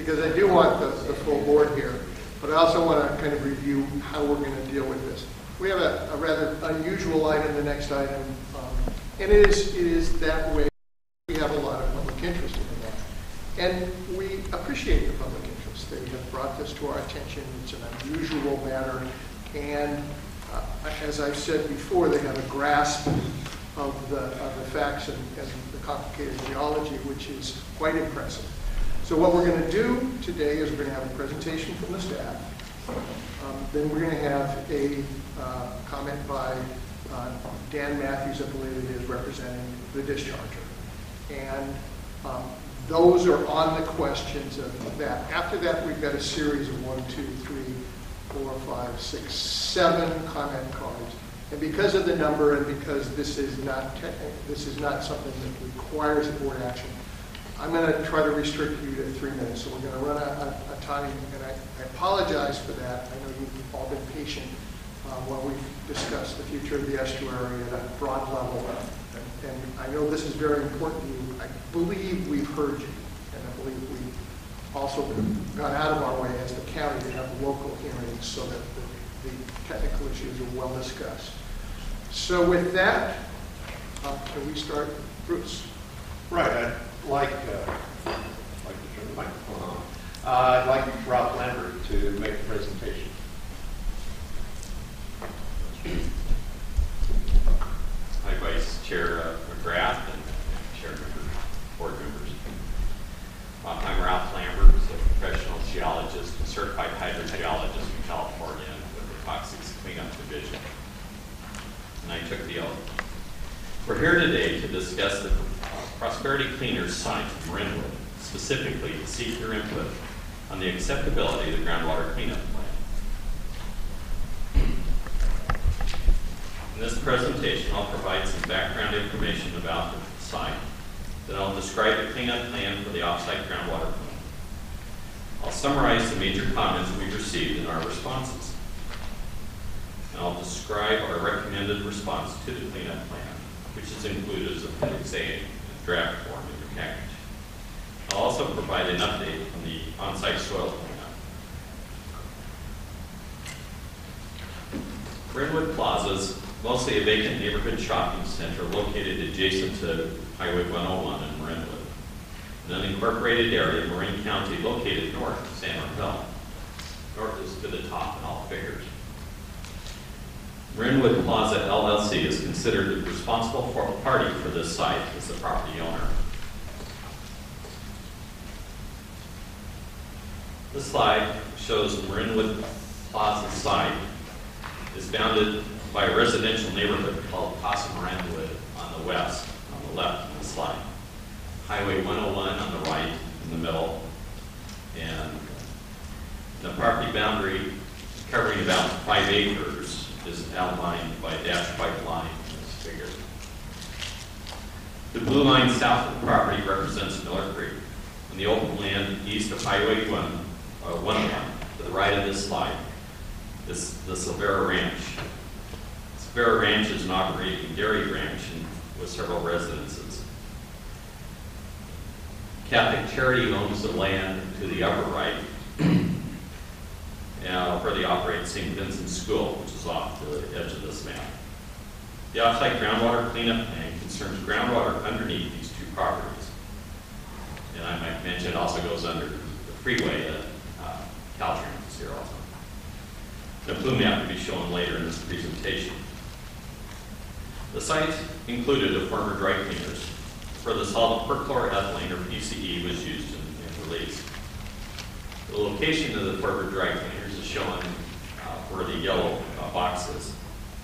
because I do want the full board here, but I also want to kind of review how we're going to deal with this. We have a rather unusual item, the next item, and it is that way. We have a lot of public interest in that, and we appreciate the public interest. They have brought this to our attention. It's an unusual matter, and as I've said before, they have a grasp of the facts and the complicated geology, which is quite impressive. So what we're going to do today is we're going to have a presentation from the staff. Then we're going to have a comment by Dan Matthews, I believe it is, representing the discharger. And those are on the questions of that. After that, we've got a series of 1, 2, 3, 4, 5, 6, 7 comment cards. And because of the number, and because this is not something that requires a board action, I'm going to try to restrict you to 3 minutes. So we're going to run a time, and I apologize for that. I know you've all been patient while we've discussed the future of the estuary at a broad level. And I know this is very important to you. I believe we've heard you, and I believe we've also gone out of our way as the county to have local hearings so that the technical issues are well discussed. So with that, can we start, Bruce? Right. I'd like to turn the microphone on. I'd like Ralph Lambert to make the presentation. Hi, Vice Chair McGrath and Chair members, board members. I'm Ralph Lambert, a professional geologist and certified hydrogeologist in California with the Toxics Cleanup Division. And I took the oath. We're here today to discuss the Prosperity Cleaners site in Marinwood, specifically to seek your input on the acceptability of the groundwater cleanup plan. In this presentation, I'll provide some background information about the site. Then I'll describe the cleanup plan for the offsite groundwater plan. I'll summarize the major comments we've received in our responses. And I'll describe our recommended response to the cleanup plan, which is included as Appendix A in draft form in your package. I'll also provide an update on the on-site soil cleanup. Marinwood Plaza is mostly a vacant neighborhood shopping center located adjacent to Highway 101 in Marinwood, an unincorporated area in Marin County located north of San Rafael. North is to the top in all figures. Marinwood Plaza LLC is considered the responsible party for this site as the property owner. This slide shows the Marinwood Plaza site is bounded by a residential neighborhood called Casa Marinwood on the west, on the left of the slide. Highway 101 on the right, in the middle, and the property boundary covering about 5 acres is outlined by a dashed white line in this figure. The blue line south of the property represents Miller Creek, and the open land east of Highway 101 to the right of this slide is the Silveira Ranch. Silveira Ranch is an operating dairy ranch with several residences. Catholic Charity owns the land to the upper right, where they operate St. Vincent's School, which is off the edge of this map. The offsite groundwater cleanup plan concerns groundwater underneath these two properties. And I might mention it also goes under the freeway that Caltrans is here also. The blue map will be shown later in this presentation. The site included a former dry cleaners where the solvent perchloroethylene, or PCE, was used in release. The location of the former dry cleaners is shown where the yellow box is.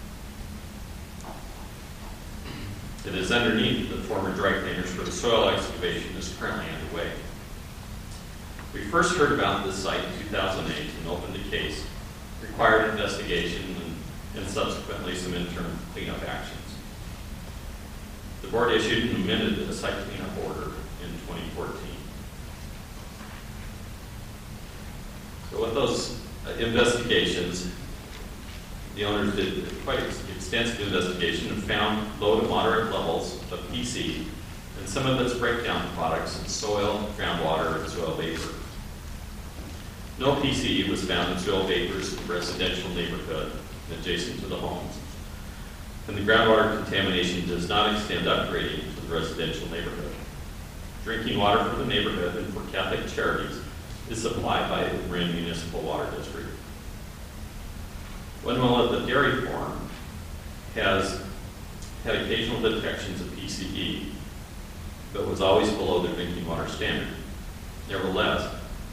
It is underneath the former dry cleaners where the soil excavation is currently underway. We first heard about this site in 2008 and opened a case, required investigation, and subsequently some interim cleanup actions. The board issued and amended the site cleanup order in 2014. So with those investigations, the owners did quite extensive investigation and found low to moderate levels of PC and some of its breakdown products in soil, groundwater, and soil vapor. No PCE was found in soil vapors in the residential neighborhood adjacent to the homes. And the groundwater contamination does not extend upgrading to the residential neighborhood. Drinking water for the neighborhood and for Catholic charities is supplied by the Marin Municipal Water District. One well at the dairy farm has had occasional detections of PCE, but was always below the drinking water standard. Nevertheless,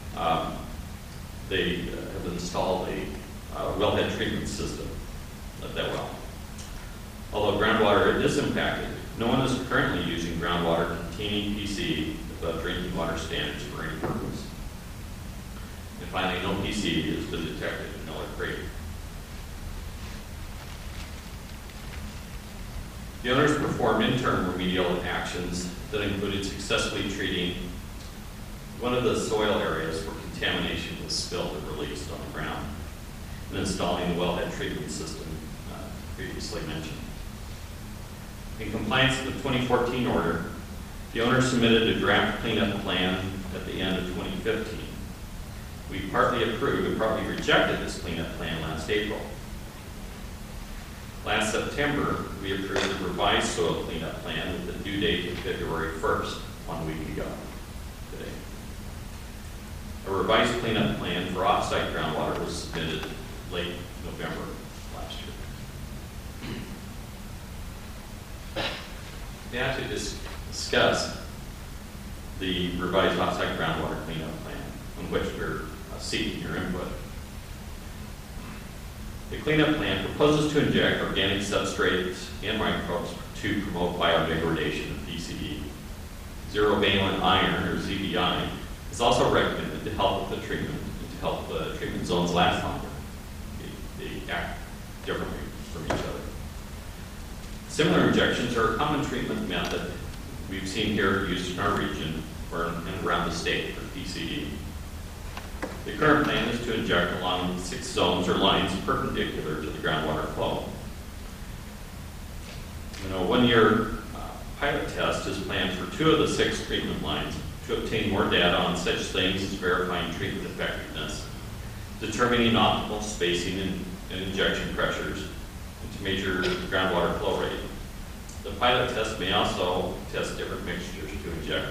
they have installed a wellhead treatment system at that well. Although groundwater is impacted, no one is currently using groundwater containing PCE above drinking water standards for any purpose. And finally, no PCE has been detected in Miller Creek. The owners performed interim remedial actions that included successfully treating one of the soil areas where contamination was spilled and released on the ground, and installing the wellhead treatment system previously mentioned. In compliance with the 2014 order, the owner submitted a draft cleanup plan at the end of 2015. We partly approved and partly rejected this cleanup plan last April. Last September, we approved a revised soil cleanup plan with the due date of February 1st, 1 week ago today. A revised cleanup plan for off-site groundwater was submitted late November last year. We have to discuss the revised off-site groundwater cleanup plan on which we're seeking your input. The cleanup plan proposes to inject organic substrates and microbes to promote biodegradation of PCE. Zero-valent iron, or ZVI, is also recommended to help with the treatment and to help the treatment zones last longer. They act differently from each other. Similar injections are a common treatment method we've seen here used in our region or and around the state for PCE. The current plan is to inject along 6 zones or lines perpendicular to the groundwater flow. A 1-year pilot test is planned for 2 of the 6 treatment lines to obtain more data on such things as verifying treatment effectiveness, determining optimal spacing and injection pressures, and to measure groundwater flow rate. The pilot test may also test different mixtures to inject.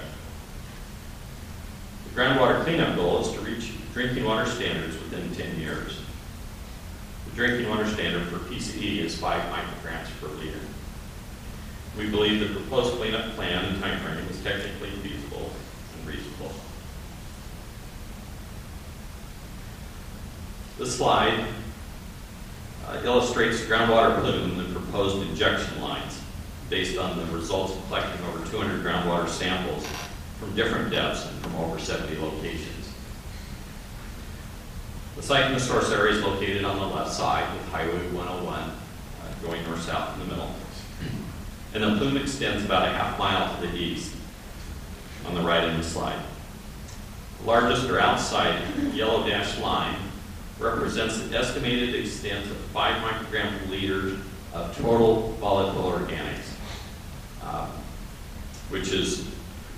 The groundwater cleanup goal is to reach drinking water standards within 10 years. The drinking water standard for PCE is 5 micrograms per liter. We believe the proposed cleanup plan and timeframe is technically feasible and reasonable. This slide illustrates groundwater plume and proposed injection lines based on the results of collecting over 200 groundwater samples from different depths and from over 70 locations. The site in the source area is located on the left side with Highway 101 going north-south in the middle. And the plume extends about a half mile to the east on the right in the slide. The largest or outside yellow dashed line represents the estimated extent of 5 micrograms per liter of total volatile organics, which is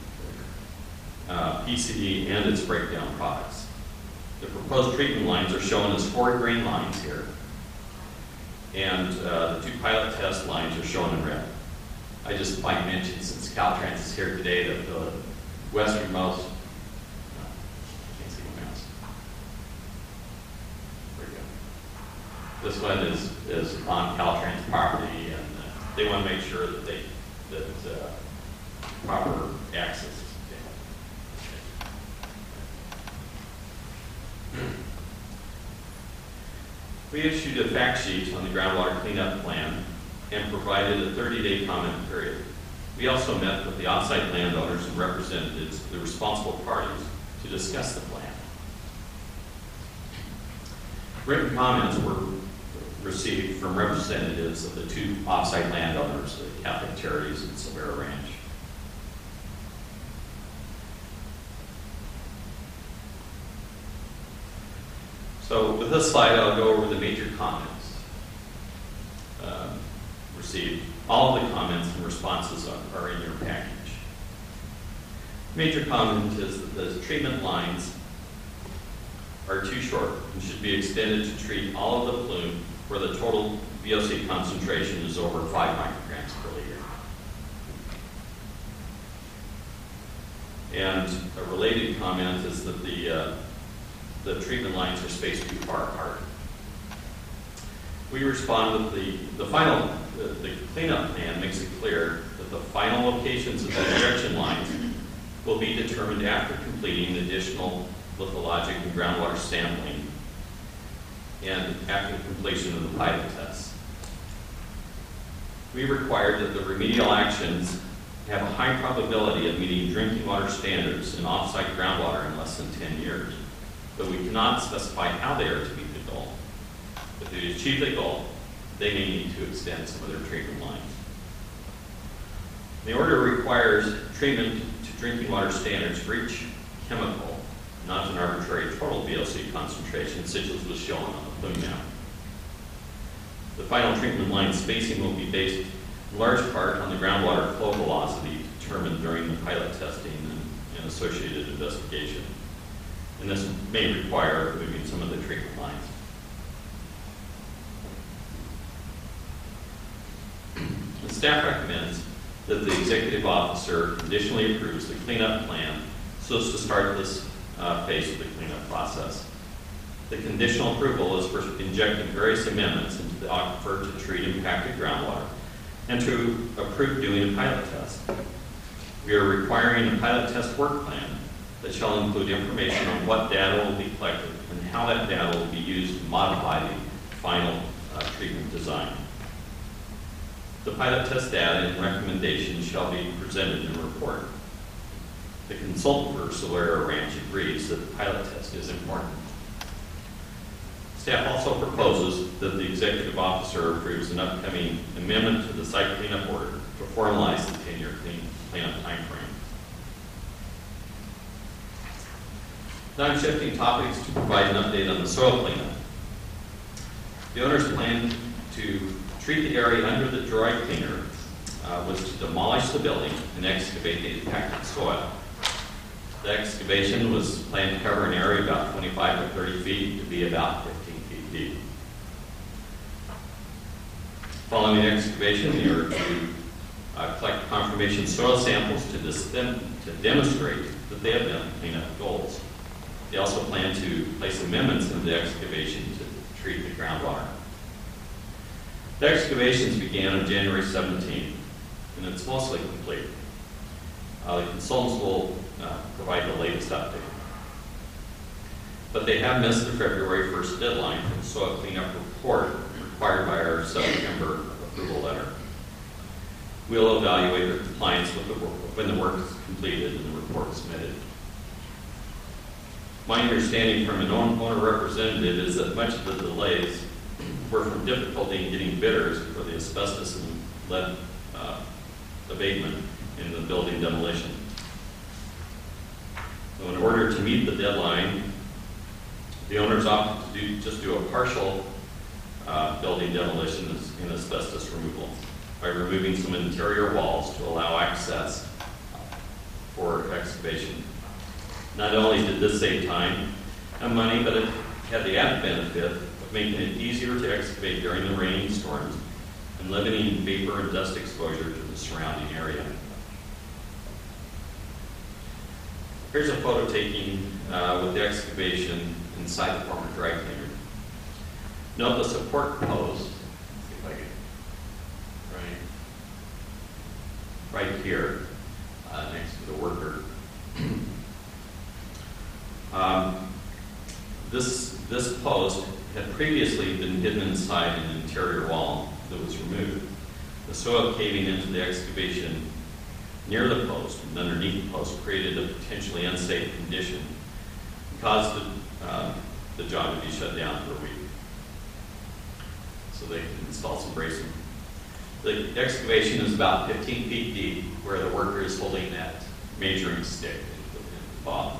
PCE and its breakdown products. The proposed treatment lines are shown as 4 green lines here, and the 2 pilot test lines are shown in red. I just might mention, since Caltrans is here today, that the westernmost, I can't see my mouse. There we go. This one is on Caltrans property, and they want to make sure that proper access is obtained. We issued a fact sheet on the groundwater cleanup plan and provided a 30-day comment period. We also met with the off-site landowners and representatives of the responsible parties to discuss the plan. Written comments were received from representatives of the 2 off-site landowners, the Catholic Charities and Silveira Ranch. So with this slide, I'll go over the major comments received. All of the comments and responses are in your package. Major comment is that the treatment lines are too short and should be extended to treat all of the plume where the total VOC concentration is over 5 micrograms per liter. And a related comment is that the treatment lines are spaced too far apart. We respond with the cleanup plan makes it clear that the final locations of the injection lines will be determined after completing additional lithologic and groundwater sampling and after completion of the pilot tests. We require that the remedial actions have a high probability of meeting drinking water standards in off-site groundwater in less than 10 years, but we cannot specify how they are to meet the goal. If they achieve the goal, they may need to extend some of their treatment lines. The order requires treatment to drinking water standards for each chemical, not an arbitrary total VOC concentration, such as was shown on the plume map. The final treatment line spacing will be based in large part on the groundwater flow velocity determined during the pilot testing and associated investigation. And this may require moving some of the treatment lines. The staff recommends that the executive officer conditionally approves the cleanup plan so as to start this phase of the cleanup process. The conditional approval is for injecting various amendments into the aquifer to treat impacted groundwater and to approve doing a pilot test. We are requiring a pilot test work plan that shall include information on what data will be collected and how that data will be used to modify the final treatment design. The pilot test data and recommendations shall be presented in a report. The consultant for Silveira Ranch agrees that the pilot test is important. Staff also proposes that the executive officer approves an upcoming amendment to the site cleanup order to formalize the 10-year cleanup timeframe. Now I'm shifting topics to provide an update on the soil cleanup. The owner's plan to treat the area under the dry cleaner was to demolish the building and excavate the impacted soil. The excavation was planned to cover an area about 25 to 30 feet to be about 15 feet deep. Following the excavation, they were to collect confirmation soil samples to demonstrate that they have met cleanup goals. They also plan to place amendments in the excavation to treat the groundwater. The excavations began on January 17th, and it's mostly complete. The consultants will provide the latest update. But they have missed the February 1st deadline for the soil cleanup report required by our September approval letter. We'll evaluate their compliance with the work when the work is completed and the report is submitted. My understanding from an owner representative is that much of the delays were from difficulty in getting bidders for the asbestos and lead abatement in the building demolition. So in order to meet the deadline, the owners opted to just do a partial building demolition and asbestos removal by removing some interior walls to allow access for excavation. Not only did this save time and money, but it had the added benefit of making it easier to excavate during the rainy storms and limiting vapor and dust exposure to the surrounding area. Here's a photo taking with the excavation inside the former dry cleaner. Note the support post. Let's see if I can, right here next to the worker. This post had previously been hidden inside an interior wall that was removed. The soil caving into the excavation near the post and underneath the post created a potentially unsafe condition and caused the job to be shut down for a week. So they installed some bracing. The excavation is about 15 feet deep where the worker is holding that measuring stick at the bottom.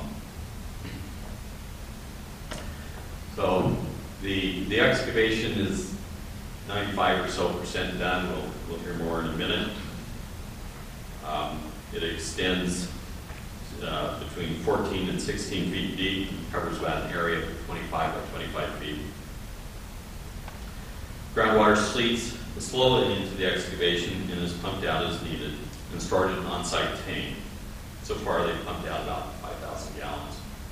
So the excavation is 95% or so done. We'll hear more in a minute. It extends between 14 and 16 feet deep and covers about an area of 25 by 25 feet. Groundwater sleeps slowly into the excavation and is pumped out as needed and stored in an on-site tank. So far, they've pumped out about 5,000 gallons.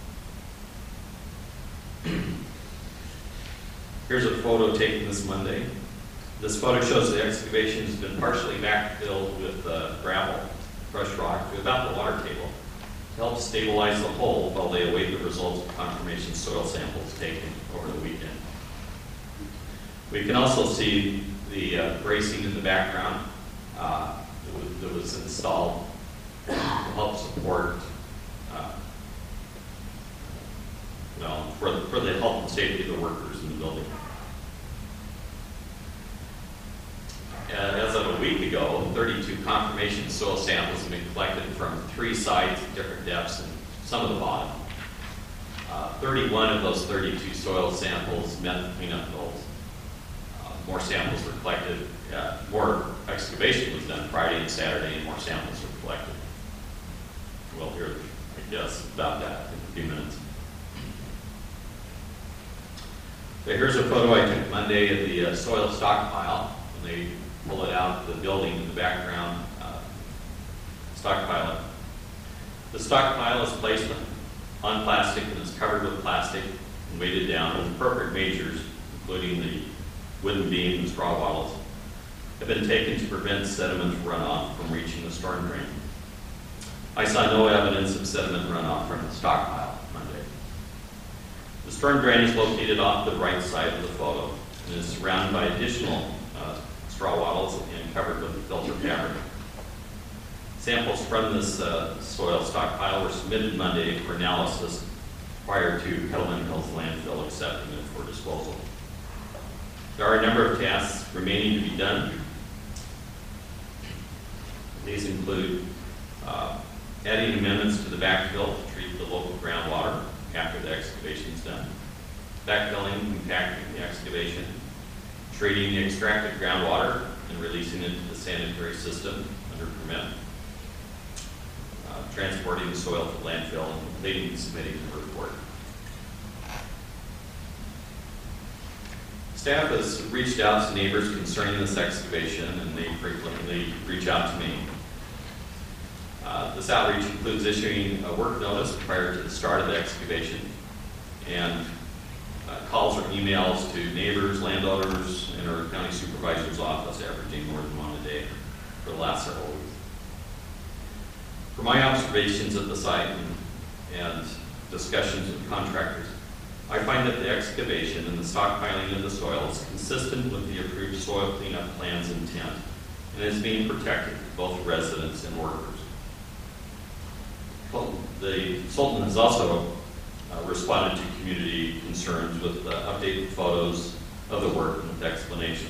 Here's a photo taken this Monday. This photo shows the excavation has been partially backfilled with gravel, crushed rock to about the water table to help stabilize the hole while they await the results of confirmation soil samples taken over the weekend. We can also see the bracing in the background that was installed to help support, for the health and safety of the workers in the building. As of a week ago, 32 confirmation soil samples have been collected from 3 sites at different depths and some of the bottom. 31 of those 32 soil samples met the cleanup goals. More samples were collected, more excavation was done Friday and Saturday, and more samples were collected. We'll hear, I guess, about that in a few minutes. So here's a photo I took Monday of the soil stockpile. When they pull it out of the building in the background, stockpile it. The stockpile is placed on plastic and is covered with plastic and weighted down with appropriate measures, including the wooden beam and straw bottles, have been taken to prevent sediment runoff from reaching the storm drain. I saw no evidence of sediment runoff from the stockpile Monday. The storm drain is located off the right side of the photo and is surrounded by additional straw bottles and covered with filter fabric. Samples from this soil stockpile were submitted Monday for analysis prior to Kettleman Hills landfill accepting it for disposal. There are a number of tasks remaining to be done. These include adding amendments to the backfill to treat the local groundwater after the excavation is done, backfilling and compacting the excavation, treating the extracted groundwater and releasing it to the sanitary system under permit, transporting the soil to landfill, and completing and submitting the report. Staff has reached out to neighbors concerning this excavation, and they frequently reach out to me. This outreach includes issuing a work notice prior to the start of the excavation, and calls or emails to neighbors, landowners, and our county supervisor's office, averaging more than one a day for the last several weeks. From my observations at the site and discussions with contractors, I find that the excavation and the stockpiling of the soil is consistent with the approved soil cleanup plan's intent and is being protected for both residents and workers. Well, the Sultan has also responded to community concerns with updated photos of the work and with explanations.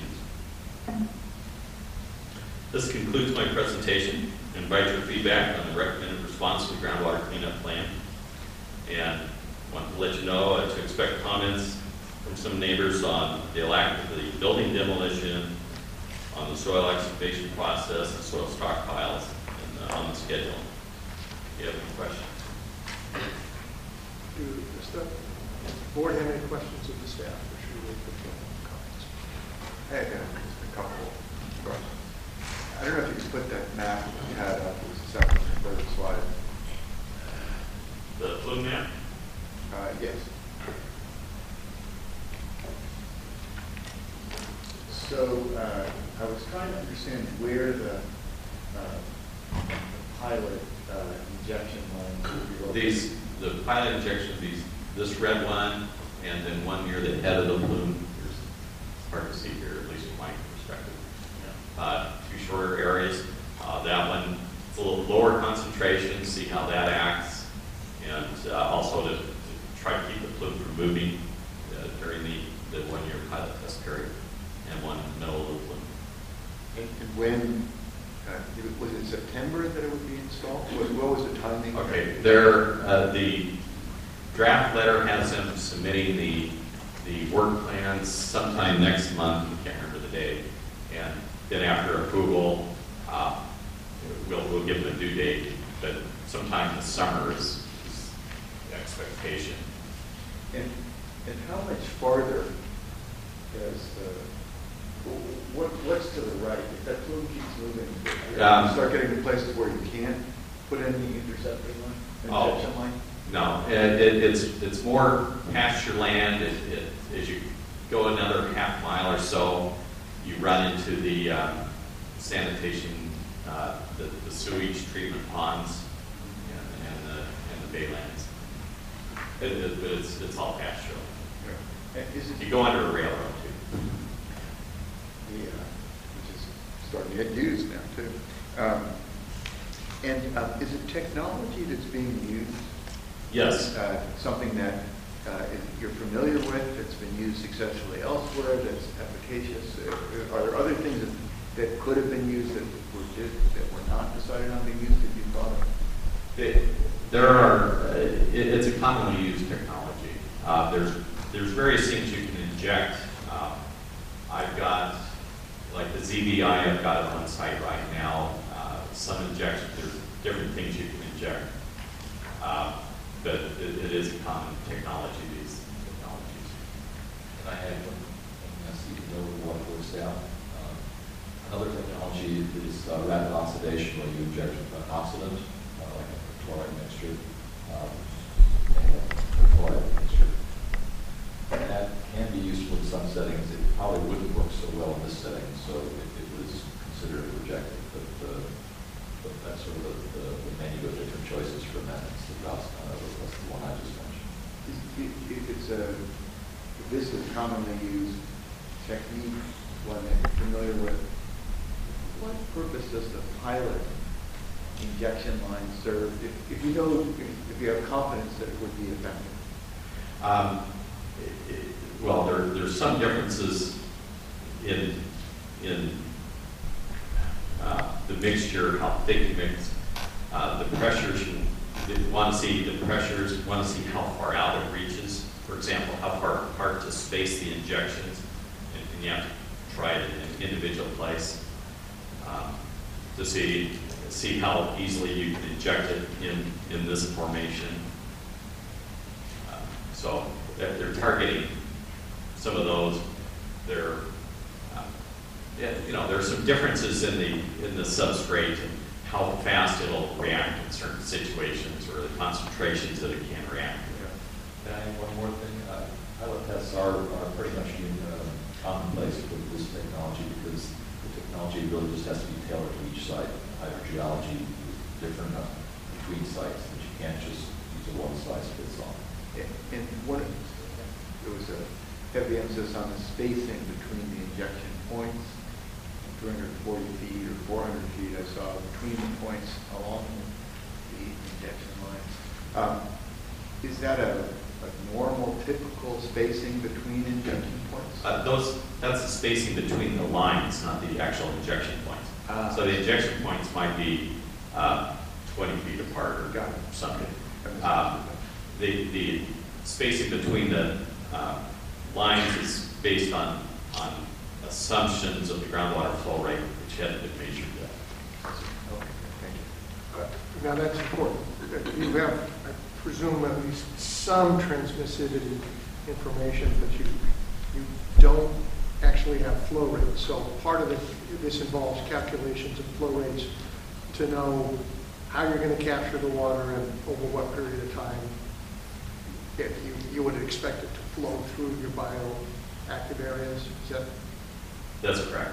This concludes my presentation. I invite your feedback on the recommended response to the groundwater cleanup plan, and I want to let you know to expect comments from some neighbors on the lack of the building demolition, on the soil excavation process, the soil stockpiles, and on the schedule. Do you have any questions? Do the board have any questions of the staff? Or should we wait for comments? I have just a couple of questions. I don't know if you could put that map that you had up. It was the second or third slide. The blue map? Yes. So I was trying to understand where the pilot injection lines would be located. The pilot injection of this red one, and then one near the head of the balloon. It's hard to see here, at least from my perspective. Yeah. 2 shorter areas. That one, it's a little lower concentration, see how that acts, and also to try to keep the plume from moving during the 1-year pilot test period, and one in the middle of the plume. And when, was it September that it would be installed? What was the timing? Okay, the draft letter has them submitting the work plans sometime next month. I can't remember the date. And then after approval, we'll give them a due date. But sometime this summer is the expectation. And how much farther does what's to the right? If that flume keeps moving, you start getting to places where you can't put in the intercepting line, injection line? No, it's more pasture land. As you go another half mile or so, you run into the sanitation, the sewage treatment ponds, and the baylands. But it's all pasture. Yeah. You go under a railroad too. Yeah, which is starting to get used now too. And is it technology that's being used? Yes. Something that you're familiar with, that's been used successfully elsewhere, that's efficacious? Are there other things that could have been used that were not decided on being used that you thought of? There are. It's a commonly used technology. There's various things you can inject. I've got, like the ZVI, I've got it on site right now. Some injection, there's different things you can inject. But it is a common technology, these technologies. And I had one, as you know, water works down. Another technology is rapid oxidation, where you inject an oxidant, like a chloride mixture, and that can be useful in some settings. It probably wouldn't work so well in this setting, so it was considered rejected. But that's sort of the menu of different choices for methods. That's the one I just mentioned. This is a commonly used technique, one that you're familiar with. What purpose does the pilot injection line serve? If you have confidence that it would be effective? Well, there's some differences in the mixture, how thick you mix, the pressures. You want to see the pressures. You want to see how far out it reaches. For example, how far apart to space the injections, and you have to try it in an individual place to see how easily you can inject it in this formation. So they're targeting some of those. There's some differences in the substrate and how fast it'll react in certain situations or the concentrations that it can react. Can I add one more thing? Pilot tests are pretty much commonplace with this technology because the technology really just has to be tailored to each site. Hydrogeology is different between sites, that you can't just use a one-size-fits-all. And there was a heavy emphasis on the spacing between the injection points, 240 feet or 400 feet I saw between the points along the injection lines. Is that a normal, typical spacing between injection points? That's the spacing between the lines, not the actual injection points. So the injection points might be 20 feet apart or something. The spacing between the lines is based on assumptions of the groundwater flow rate, which hadn't been measured yet. Okay, thank you. Now that's important. You have, I presume, at least some transmissivity information, but you don't actually have flow rates. So part of this involves calculations of flow rates to know how you're going to capture the water and over what period of time you would expect it to flow through your bioactive areas. That's correct.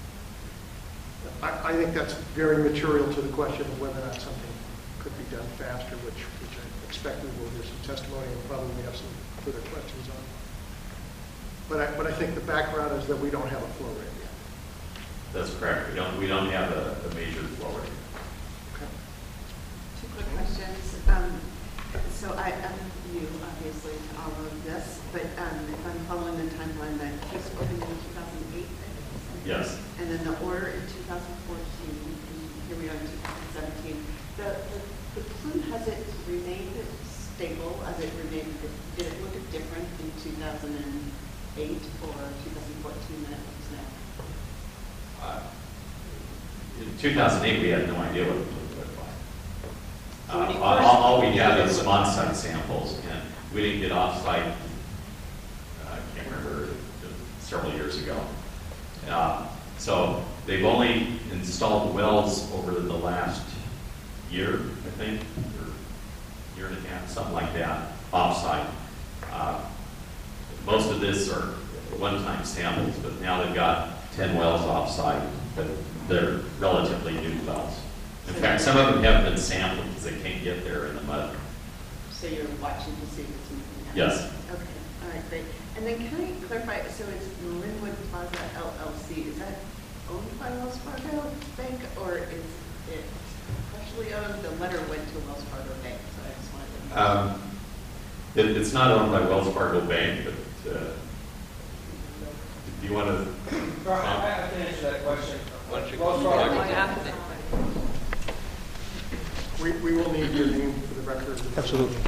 I think that's very material to the question of whether or not something could be done faster, which I expect we will hear some testimony and probably have some further questions on. But I think the background is that we don't have a flow rate yet. That's correct. We don't have a major flow rate. Okay. Two quick questions. So I'm new, obviously, to all of this, but if I'm following the timeline, that case opened in 2008. Yes. And then the order in 2014, and here we are in 2017. The plume, has it remained stable? Has it remained, did it look different in 2008 or 2014 than it looks now? In 2008, we had no idea what the plume looked like. So So when you All we have is some on-site samples, and we didn't get off-site, I can't remember, several years ago. So they've only installed wells over the last year, I think, or year and a half, something like that, off-site. Most of this are one-time samples, but now they've got 10 wells off-site, but they're relatively new wells. In fact, some of them haven't been sampled because they can't get there in the mud. So you're watching to see if it's moving out? Yes. Okay, all right, great. And then can I clarify, so it's Marinwood Plaza LLC, is that owned by Wells Fargo Bank, or is it partially owned? The letter went to Wells Fargo Bank, so I just wanted to. It's not owned by Wells Fargo Bank, but do you want to? I can answer that question. Wells Yeah. We will need your name for the record. Absolutely.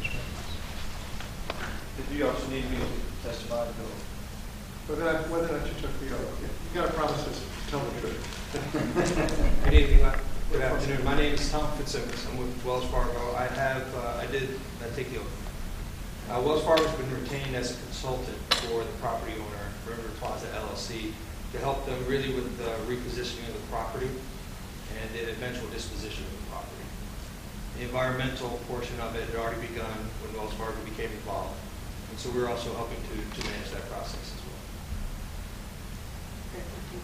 Did you also need me to testify, Bill? Whether or not you took the oath. You got to promise us to tell the truth. Good evening, good afternoon. My name is Tom Fitzsimmons. I'm with Wells Fargo. I take the oath. Wells Fargo has been retained as a consultant for the property owner, Marinwood Plaza LLC, to help them really with the repositioning of the property and the eventual disposition of the property. The environmental portion of it had already begun when Wells Fargo became involved, and so we're also helping to manage that process as well. Great, thank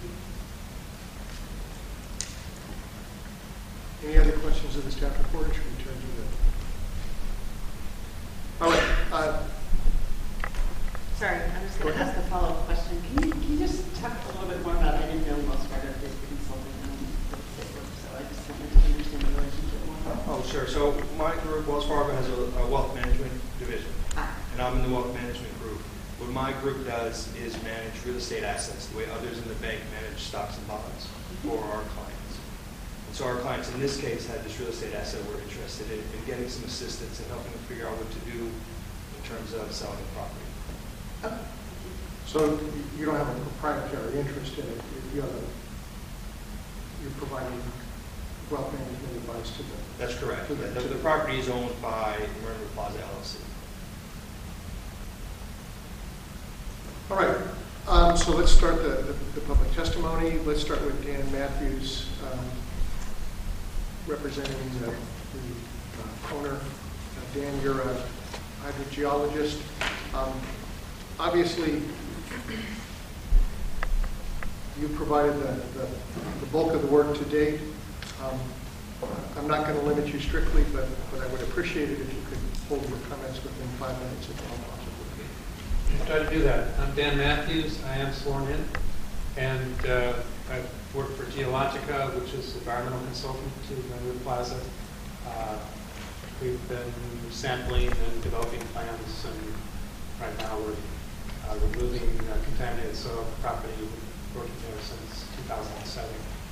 you. Any other questions of the staff report, or should we turn to the? All right. Sorry, I'm just going to ask a follow-up question. Can you just talk a little bit more about, I didn't know Wells Fargo did consulting on the state work, so I just wanted to understand the relationship more. Oh, sure. So my group, Wells Fargo, has a wealth management division, and I'm in the wealth management group. What my group does is manage real estate assets the way others in the bank manage stocks and bonds for our clients. And so our clients in this case had this real estate asset we're interested in getting some assistance and helping them figure out what to do in terms of selling the property. Okay. So you don't have a proprietary interest in it. You're providing wealth management advice to them. That's correct. The property is owned by Marinwood Plaza LLC. All right. So let's start the public testimony. Let's start with Dan Matthews, representing the owner. Dan, you're a hydrogeologist. Obviously, you provided the bulk of the work to date. I'm not going to limit you strictly, but I would appreciate it if you could hold your comments within 5 minutes if all possible. I'll try to do that. I'm Dan Matthews. I am sworn in, and I work for Geologica, which is environmental consultant to Marinwood Plaza. We've been sampling and developing plans, and right now we're removing contaminated soil property. We've worked there since 2007.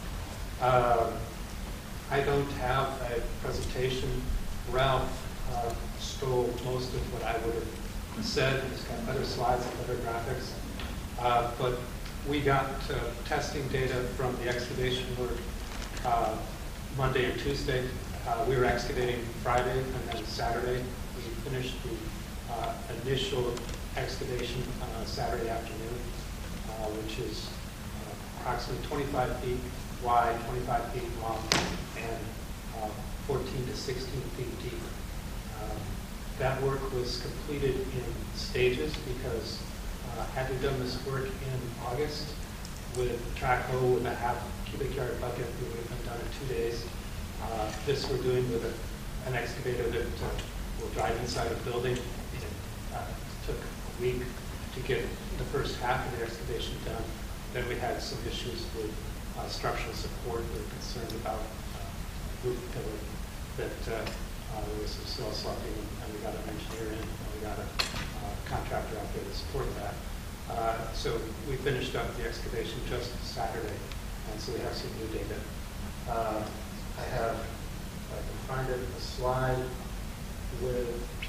I don't have a presentation. Ralph stole most of what I would have said. He's got other slides and other graphics. But we got testing data from the excavation work Monday and Tuesday. We were excavating Friday, and then Saturday we finished the initial excavation Saturday afternoon, which is approximately 25 feet wide, 25 feet long, and 14 to 16 feet deep. That work was completed in stages because had we done this work in August with track hole with a half cubic yard bucket, we would have been done in 2 days. This we're doing with an excavator that will drive inside a building. It took a week to get the first half of the excavation done. Then we had some issues with structural support. We were concerned about roof pillar, that there was some soil sloughing, and we got an engineer in, and we got a contractor out there to support that. So we finished up the excavation just Saturday, and so we have some new data. I have, if I can find it, a slide with,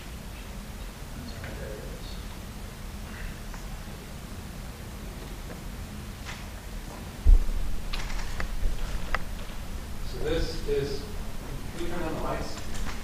there it is. So this is, can you turn on the lights?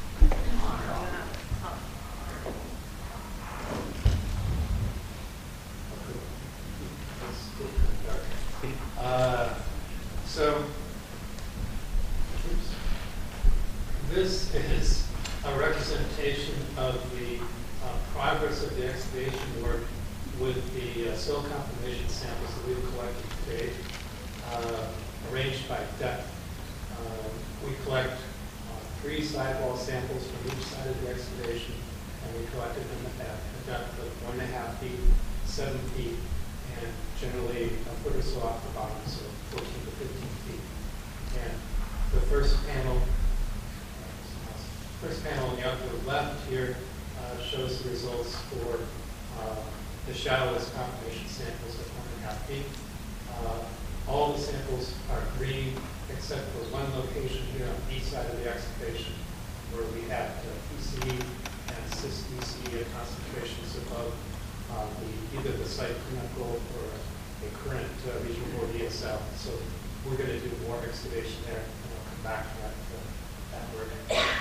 the excavation work with the soil confirmation samples that we've collected today, arranged by depth. We collect 3 sidewall samples from each side of the excavation, and we collected them at a depth of 1.5 feet, 7 feet, and generally a foot or so off the bottom, so 14 to 15 feet. And the first panel on the upper left here shows the results for the shallowest confirmation samples at 1.5 feet. All the samples are green except for one location here on the east side of the excavation where we have PCE and cis-DCE concentrations above either the site cleanup goal or a current regional board ESL. So we're going to do more excavation there, and I'll come back to that work.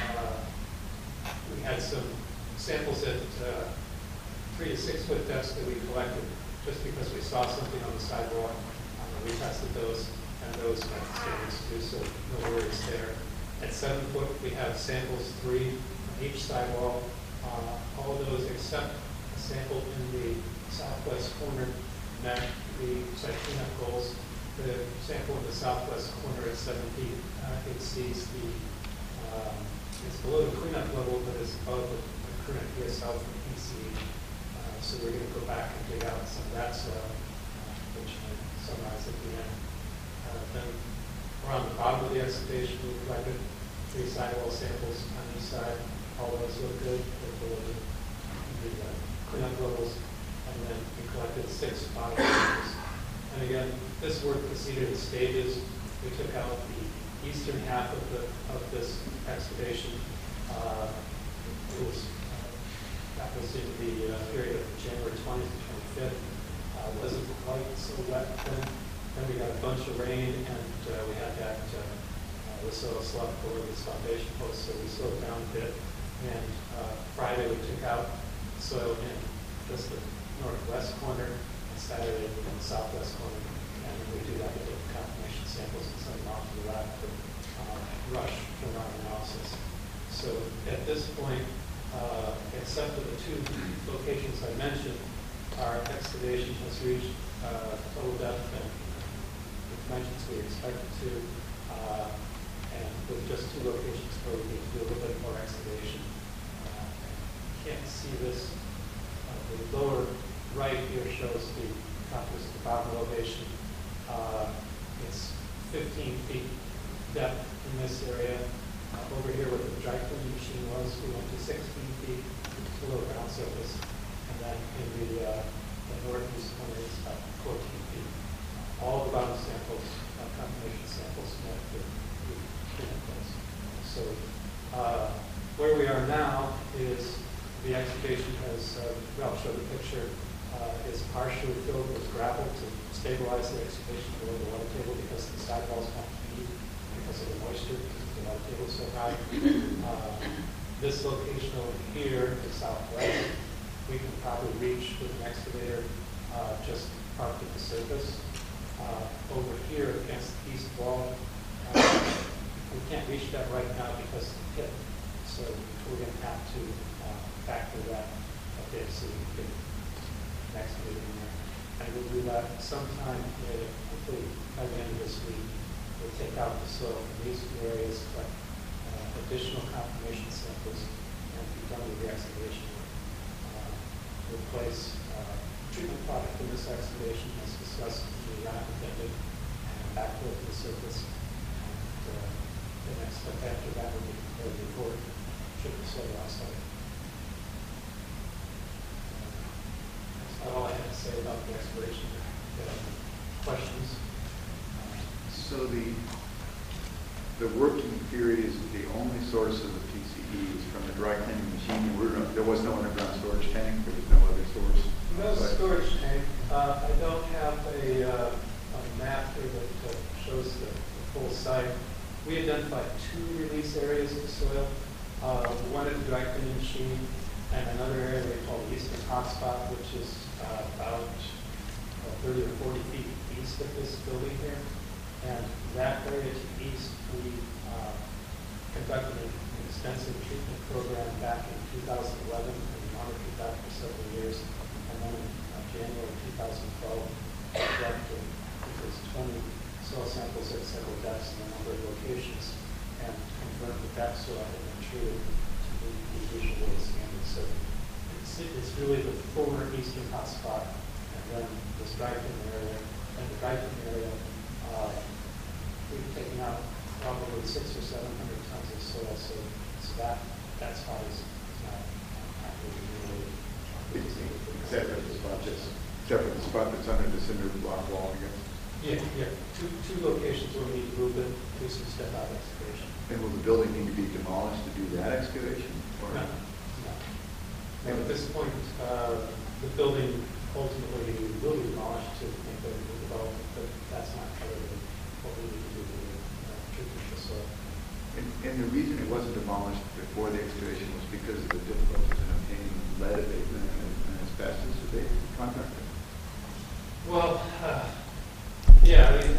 We had some samples at 3 to 6 foot depths that we collected just because we saw something on the sidewalk. We tested those, and those met the standards too, so no worries there. At 7 foot, we have samples 3 on each sidewall. All of those except a sample in the southwest corner met the site cleanup goals. The sample in the southwest corner at 7 feet exceeds the, it's below the cleanup level, but it's above the current PSL from PCE. So we're going to go back and dig out some of that soil, which I summarize at the end. Then around the bottom of the excavation, we collected 3 sidewall samples on each side. All those look good. They're below the cleanup levels. And then we collected 6 bottom samples. And again, this work proceeded in stages. We took out the eastern half of this excavation. That was in the period of January 20th to 25th. Wasn't quite so wet then. Then we got a bunch of rain, and we had that the soil slough over this foundation post, so we slowed down a bit. And Friday we took out soil in just the northwest corner, and Saturday in the southwest corner. And we do that with confirmation samples and send them off to the lab for rush from our analysis. So at this point, except for the 2 locations I mentioned, our excavation has reached total depth and the dimensions we expected to, and with just 2 locations where we need to do a little bit more excavation. You can't see this. The lower right here shows the contours of the bottom elevation. It's 15 feet depth in this area. Over here where the dry cleaning machine was, we went to 16 feet below ground surface. And then in the northeast corner, it's about 14 feet. All the bottom samples, confirmation samples, met the cleanup goals. So where we are now is the excavation has, I'll show the picture, is partially filled with gravel to stabilize the excavation below the water table because the sidewalls won't feed because of the moisture, because the water table is so high. This location over here, the southwest, we can probably reach with an excavator just parked at the surface. Over here against the east wall, we can't reach that right now because of the pit. So we're going to have to factor that a bit so we can get an excavator in there. And we'll do that sometime, hopefully by the end of this week. We'll take out the soil from these 2 areas, collect additional confirmation samples, and be done with the excavation work. Replace treatment product in this excavation as discussed in the round intended and backfill to the surface. And the next step after that will be prepared report should the soil outside. That's not all I have to say about the excavation. Questions? So the working period is the only source of the PCE is from the dry cleaning machine. There was no underground storage tank. There was no other source. No storage tank. I don't have a map here that shows the full site. We identified 2 release areas of soil. One at the dry cleaning machine, and another area we call the Eastern Hotspot, which is about 30 or 40 feet east of this building here. And that area to the east, we conducted an extensive treatment program back in 2011 and monitored that for several years. also I'm sure to meet the visual standards. So it's really the former eastern hotspot, and then the Striking area, and the Striking area, we've taken out probably 600 or 700 tons of soil, so that spot is not really Except for the spot that's under the cinder block wall, I guess. Yeah. Two locations where we need to move it, do some step out excavation. And will the building need to be demolished to do that excavation? Or? No. And at this point, the building ultimately will be demolished to make the development, but that's not part of what we need to do to treatment the soil. And the reason it wasn't demolished before the excavation was because of the difficulties in obtaining lead abatement and asbestos abatement contractor? Well, yeah, I mean,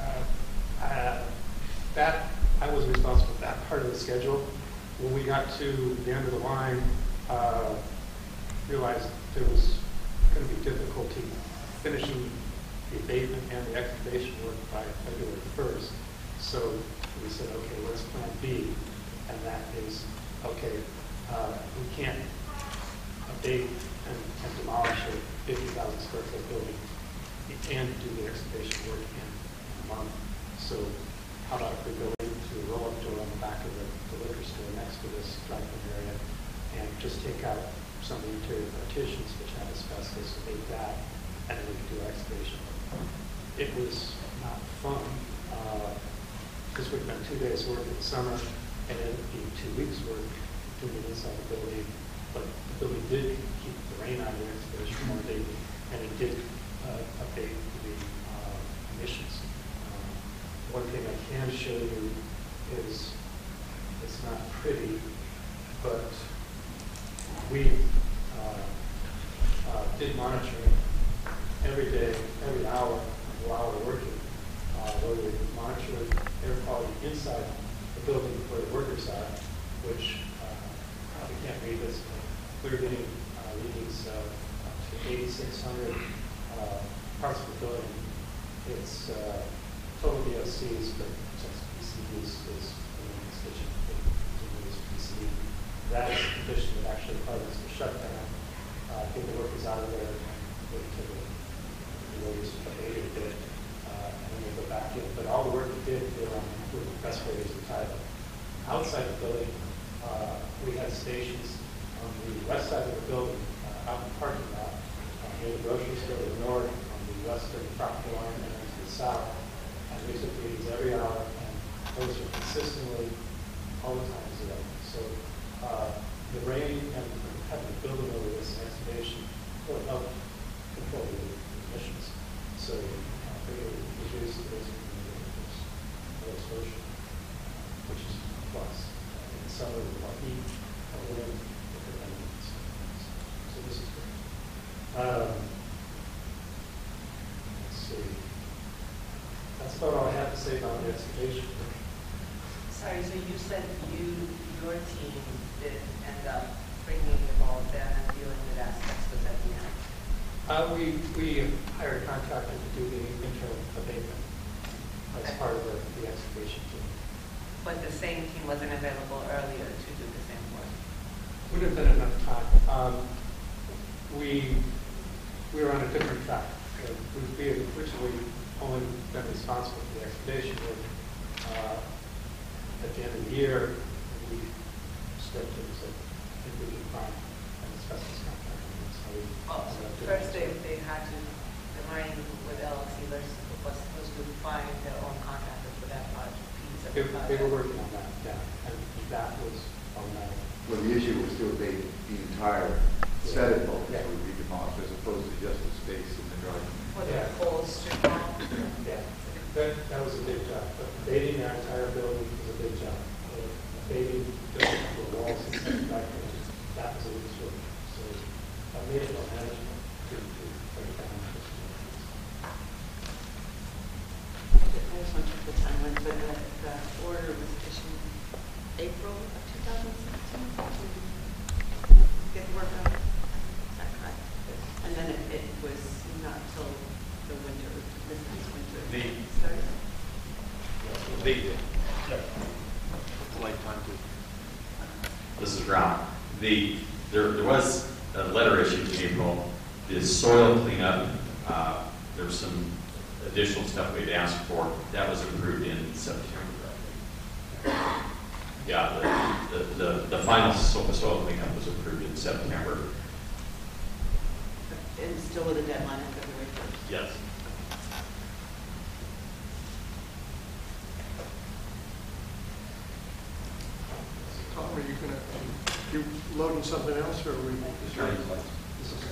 that I was responsible for that part of the schedule. When we got to the end of the line, realized there was going to be difficulty finishing the abatement and the excavation work by February 1st. So we said, okay, what's plan B? And that is, okay, we can't abate and demolish a 50,000 square foot building and do the excavation work in a month. So how about if we go into a roll-up door on the back of the liquor store next to this drive-in area and just take out some of the interior partitions which have asbestos, abate that, and then we can do excavation. It was not fun. This would have been 2 days work in the summer, and it would be 2 weeks work doing it inside the building. But the building did keep the rain out of the excavation more daily, and it did abate the emissions. One thing I can show you is it's not pretty, but we did monitoring every day, every hour while we're working, where we monitored air quality inside the building where the workers are, which probably can't read this, but we're getting readings up to 8,600 parts of the building. It's total VOCs, but since PCUs is in the station, PCU. That is a condition that actually caused us to shut down, get the workers out of there, and wait till the waves abated a bit, and then we go back in. But all the work we did with the respirators and title. Outside the building, we had stations on the west side of the building, out in the parking lot, near the grocery store to the north, on the western property line, and to the south. And we took readings every hour, and those were consistently all the time zero. So the rain and having the building over this excavation will help control the emissions. So we reduce the risk of exposure, which is a plus. In summer, with more heat, more wind, so this is great. Let's see. That's about all I have to say about the excavation. Sorry, so you said your team did end up bringing involved then and dealing with asbestos at the end? We hired a contractor to do the internal abatement as part of the excavation team. But the same team wasn't available earlier to do the same work? Would have been enough time. We were on a different track. We had originally only been responsible for the excavation work. At the end of the year, we stepped in and said, I think we can find an asbestos contractor. So first they had to, the Marinwood LLC was supposed to find their own contractor for that project piece of the project. They were working on that, yeah, and that was automatic. Well, the issue was to abate the entire set of buildings Yeah. would be demolished as opposed to just the space in the garden. For the Yeah. whole strip mall? Yeah, that was a big job. But abating that entire building was a big job. Abating the walls and stuff back there, that was a big work. So I made it more manageable to break down this. I just want to check the timeline, but the order was issued April of 2016 to get work on it. Is that correct? And then it was not till the winter, this next winter. The started. What's the late time to in April. The soil cleanup, there's some additional stuff we'd asked for. That was approved in September, I think. Yeah, the final soil cleanup was approved in September. And still with a deadline of February 1st. Yes. Tom, are you gonna, you loading something else, or are we? This is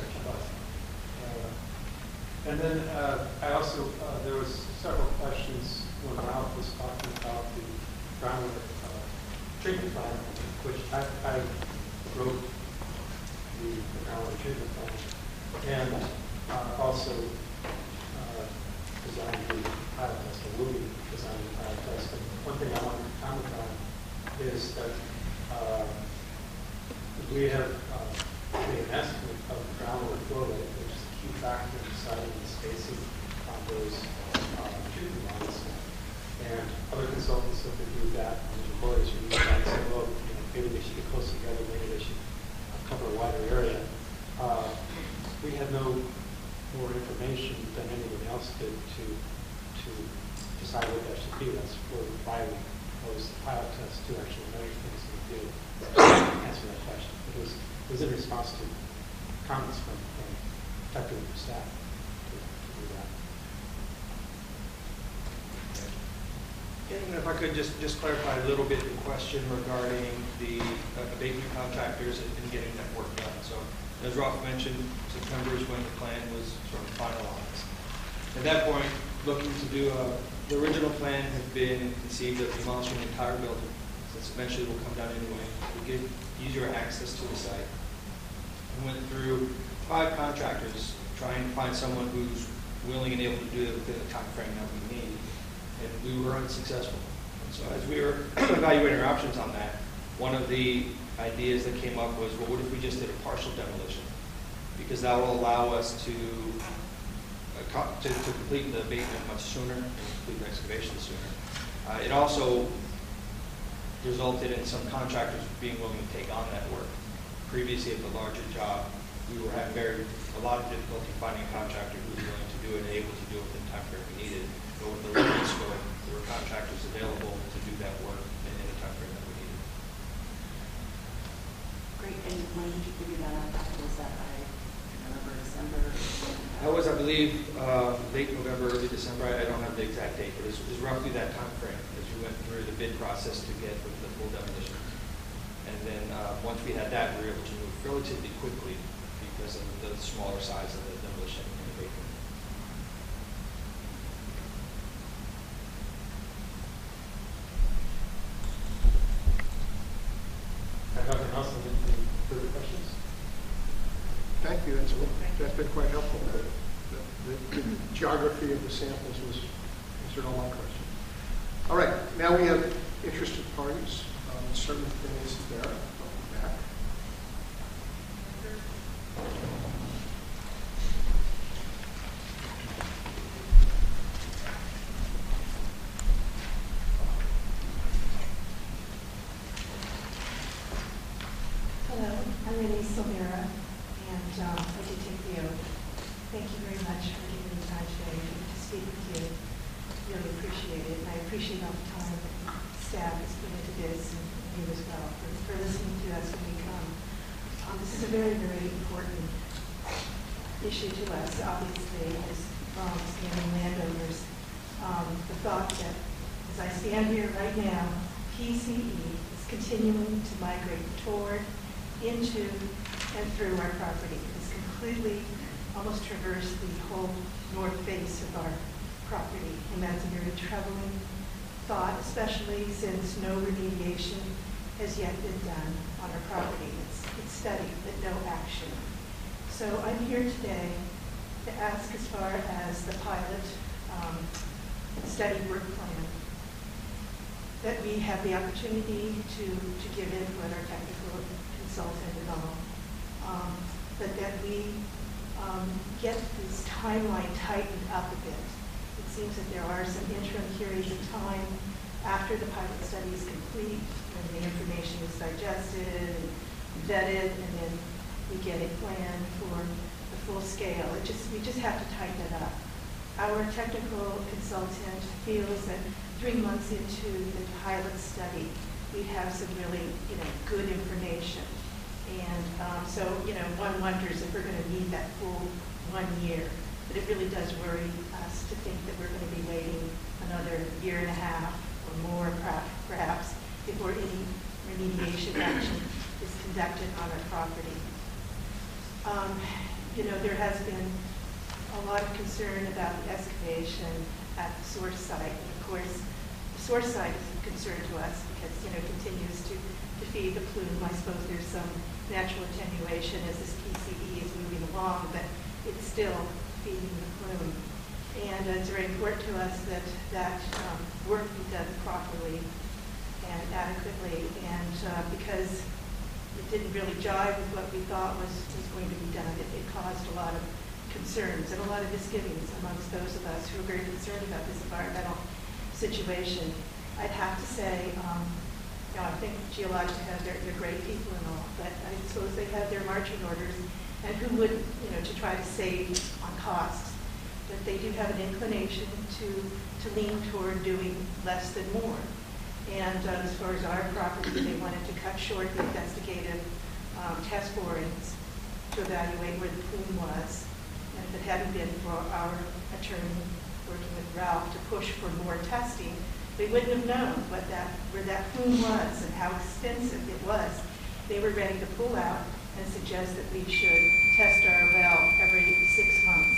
and then I also, there was several questions when Ralph was talking about the groundwater treatment plan, which I wrote the groundwater treatment plan, and also designed the pilot test, or will be designing the pilot test. And one thing I wanted to comment on is that we have made an estimate of the groundwater flow rate, which is a key factor in deciding the spacing on those treatment lines. And other consultants have reviewed that, and employers reviewed that and said, well, you know, maybe they should get close together, maybe they should cover a wider area. We had no more information than anyone else did to decide what that should be. That's why we proposed the pilot test to actually measure things in the field. Answer that question. It was in response to comments from technical staff to do that. And if I could just clarify a little bit the question regarding the abatement contractors and getting that work done. So as Ralph mentioned, September is when the plan was sort of finalized. At that point, looking to do the original plan had been conceived of demolishing the entire building, since eventually will come down anyway. We get easier access to the site. We went through 5 contractors trying to find someone who's willing and able to do it within the time frame that we need, and we were unsuccessful. And so as we were evaluating our options on that, one of the ideas that came up was, well, what if we just did a partial demolition? Because that will allow us to complete the abatement much sooner and complete the excavation sooner. It also resulted in some contractors being willing to take on that work. Previously, at the larger job, we were having a lot of difficulty finding a contractor who was willing to do it and able to do it within the time frame we needed. But with the limited scope, there were contractors available to do that work in the time frame that we needed. Great. And when did you figure that out? Was that by November, December? That was, I believe, late November, early December. I don't have the exact date, but it was roughly that time frame as we went through the bid process to get the full demolition. And then once we had that, we were able to move relatively quickly because of the smaller size of the demolition and abatement. Nothing else? Any further questions? Thank you, that's been quite helpful. The geography of the samples answered all my questions. All right, now we have interested parties. Start with Renee Silveira, back. Hello, I'm Renee Silveira, and I did take the oath. Thank you very much for giving me the time today to speak with you. Really appreciate it, and I appreciate all the time that staff has put into this, and you as well, for listening to us when we come. This is a very, very important issue to us, obviously, as long-standing landowners. The thought that, as I stand here right now, PCE is continuing to migrate toward, into, and through our property. It has completely almost traversed the whole north face of our property, and that's a very troubling thought, especially since no remediation has yet been done on our property. It's studied, but no action. So I'm here today to ask, as far as the pilot study work plan, that we have the opportunity to give input, our technical consultant and all, but that we get this timeline tightened up a bit. It seems that there are some interim periods of time after the pilot study is complete, when the information is digested and vetted, and then we get a plan for the full scale. We just have to tighten it up. Our technical consultant feels that 3 months into the pilot study, we have some really, good information. And so, one wonders if we're going to need that full 1 year. But it really does worry us to think that we're going to be waiting another year and a half or more, perhaps, before any remediation action is conducted on our property. There has been a lot of concern about the excavation at the source site. And of course, the source site is a concern to us because, it continues to feed the plume. I suppose there's some natural attenuation as this PCE is moving along, but it's still feeding the plume. And it's very important to us that work be done properly and adequately. And because it didn't really jive with what we thought was going to be done, it caused a lot of concerns and a lot of misgivings amongst those of us who are very concerned about this environmental situation. I'd have to say, I think Geologica, they're great people and all, but I suppose they have their marching orders, and who wouldn't, to try to save on costs. But they do have an inclination to lean toward doing less than more. And as far as our property, they wanted to cut short the investigative test borings to evaluate where the plume was. And if it hadn't been for our attorney working with Ralph to push for more testing, they wouldn't have known where that plume was and how extensive it was. They were ready to pull out and suggest that we should test our well every 6 months.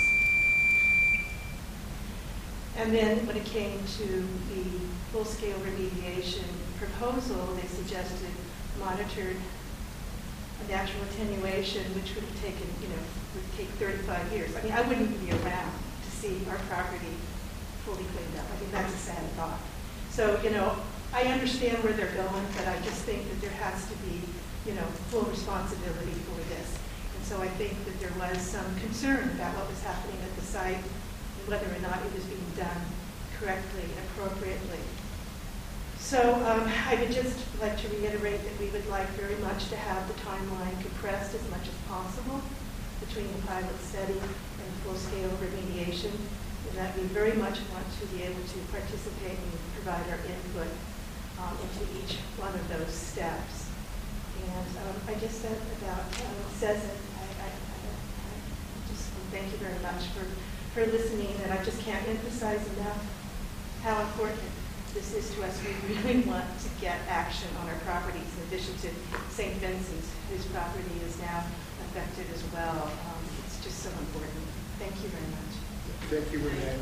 And then when it came to the full-scale remediation proposal, they suggested monitored natural attenuation, which would have taken, would take 35 years. I mean, I wouldn't be around to see our property fully cleaned up. I think that's a sad thought. So, I understand where they're going, but I just think that there has to be, full responsibility for this. And so I think that there was some concern about what was happening at the site, whether or not it was being done correctly and appropriately. So I would just like to reiterate that we would like very much to have the timeline compressed as much as possible between the pilot study and full-scale remediation, and that we very much want to be able to participate and provide our input into each one of those steps. And I guess that about says it. I just thank you very much for listening, and I just can't emphasize enough how important this is to us. We really want to get action on our properties, in addition to St. Vincent's, whose property is now affected as well. It's just so important. Thank you very much. Thank you, Renee.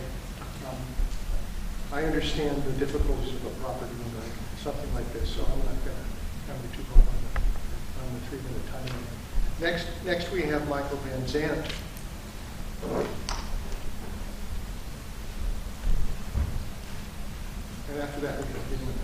I understand the difficulties of a property owner, something like this, so I'm not going to have you too long on the 3-minute time limit. Next we have Michael Van Zandt. And after that, we can begin.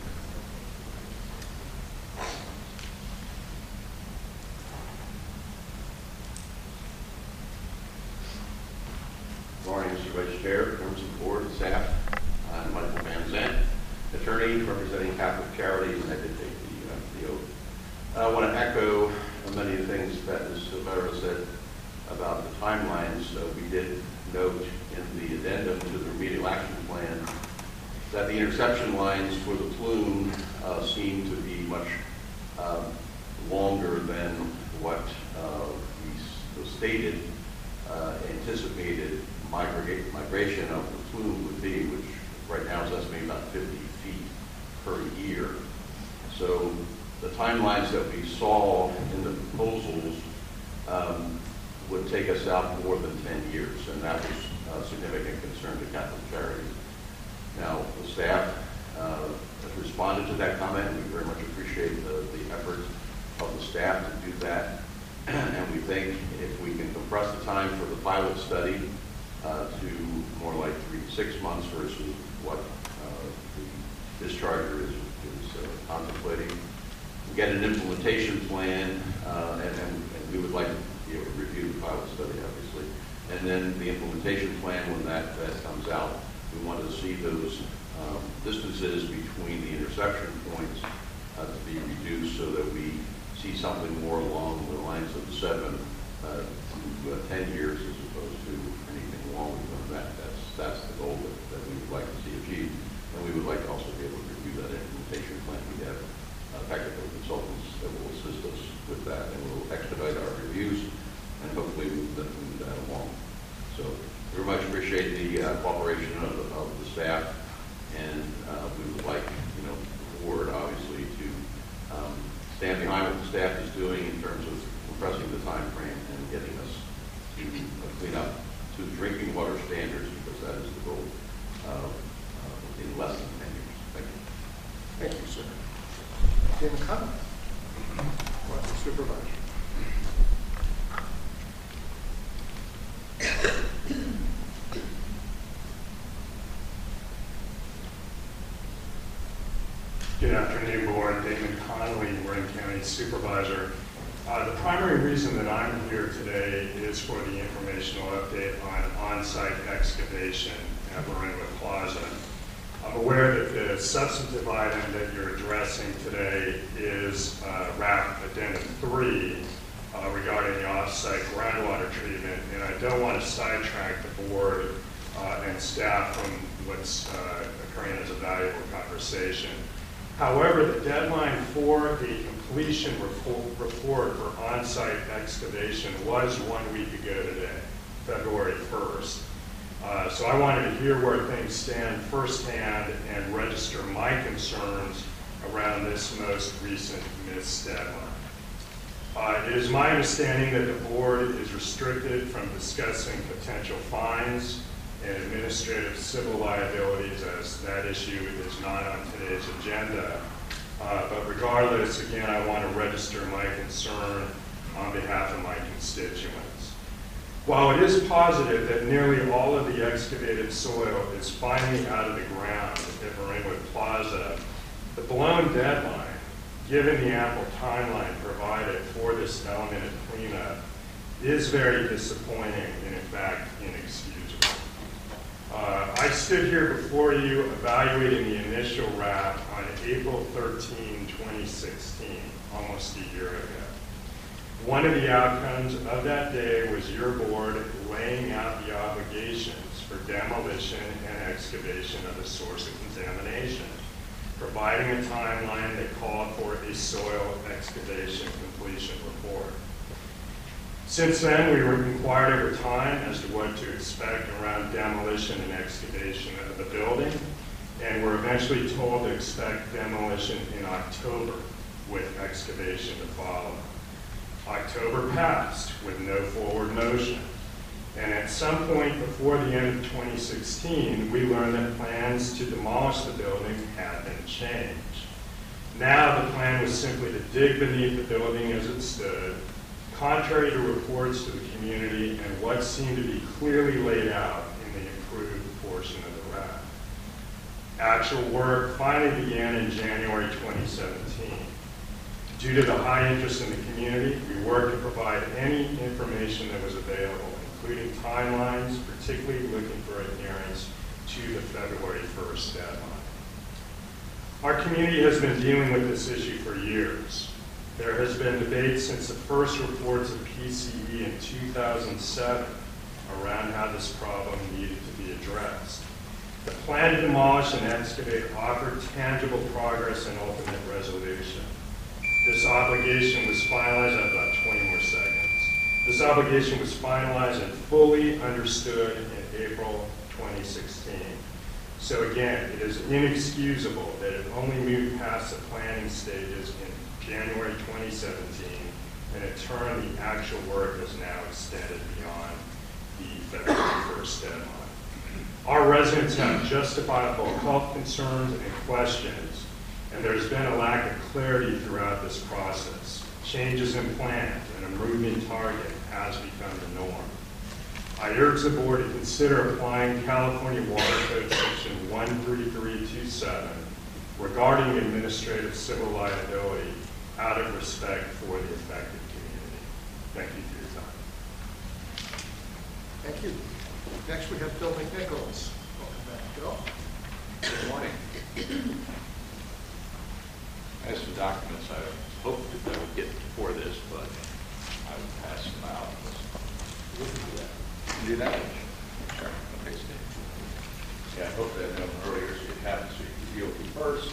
Morning, Mr. Vice Chair, members of the board, and staff. I'm Michael Van Zandt, attorney representing Catholic Charities, and I did take the oath. I want to echo many of the things that Ms. Silveira said about the timelines. We did note in the addendum to the remedial action plan that the interception lines for the plume seem to be much longer than what the stated anticipated migration of the plume would be, which right now is estimated about 50 feet per year. So the timelines that we saw in the proposals would take us out more than 10 years, and that was a significant concern to Catholic Charities. Now, the staff has responded to that comment. We very much appreciate the efforts of the staff to do that. And we think if we can compress the time for the pilot study to more like 3 to 6 months versus what the discharger is contemplating, get an implementation plan, and we would like to be able to review the pilot study, obviously. And then the implementation plan, when that comes out, we want to see those distances between the intersection points to be reduced so that we see something more along the lines of 7 to 10 years as opposed to anything longer than that. That's the goal that we would like to see achieved. And we would like to also be able to review that implementation plan. We have technical consultants that will assist us with that, and will expedite our reviews and hopefully move that along. So we very much appreciate the cooperation of the staff, and we would like, the board obviously to stand behind what the staff is doing in terms of compressing the time frame and getting us to clean up to drinking water standards, because that is the goal in less than 10 years. Thank you. Thank you, sir. Tim Connell, Water Supervisor. Good afternoon, Board. Damon Connolly, Marin County Supervisor. The primary reason that I'm here today is for the informational update on on-site excavation at Marinwood Plaza. I'm aware that the substantive item that you're addressing today is RAP Addendum 3 regarding the off-site groundwater treatment, and I don't want to sidetrack the board and staff from what's occurring as a valuable conversation. However, the deadline for the completion report for on-site excavation was 1 week ago today, February 1st. So I wanted to hear where things stand firsthand and register my concerns around this most recent missed deadline. It is my understanding that the board is restricted from discussing potential fines and administrative civil liabilities, as that issue is not on today's agenda. But regardless, again, I want to register my concern on behalf of my constituents. While it is positive that nearly all of the excavated soil is finally out of the ground at Marinwood Plaza, the blown deadline, given the ample timeline provided for this element of cleanup, is very disappointing and in fact inexcusable. I stood here before you evaluating the initial RAP on April 13, 2016, almost a year ago. One of the outcomes of that day was your board laying out the obligations for demolition and excavation of the source of contamination, providing a timeline that called for a soil excavation completion report. Since then, we were inquired over time as to what to expect around demolition and excavation of the building, and were eventually told to expect demolition in October with excavation to follow. October passed with no forward motion, and at some point before the end of 2016, we learned that plans to demolish the building had been changed. Now the plan was simply to dig beneath the building as it stood, contrary to reports to the community and what seemed to be clearly laid out in the improved portion of the RAP. Actual work finally began in January 2017. Due to the high interest in the community, we worked to provide any information that was available, including timelines, particularly looking for adherence to the February 1st deadline. Our community has been dealing with this issue for years. There has been debate since the first reports of PCE in 2007 around how this problem needed to be addressed. The plan to demolish and excavate offered tangible progress and ultimate resolution. This obligation was finalized, I have about 20 more seconds. This obligation was finalized and fully understood in April 2016. So again, it is inexcusable that it only moved past the planning stages in January 2017, and in turn, the actual work is now extended beyond the February 1st deadline. Our residents have justifiable health concerns and questions, and there's been a lack of clarity throughout this process. Changes in plans and a moving target has become the norm. I urge the board to consider applying California Water Code Section 13327 regarding administrative civil liability out of respect for the affected community. Thank you for your time. Thank you. Next, we have Phil McNichols. Welcome back, Phil. Good morning. I have some documents I hoped that I would get before this, but I would pass them out. You can do that? Sure. Okay, Steve. Yeah, I hope that known earlier, so you have it, so you can deal with it first.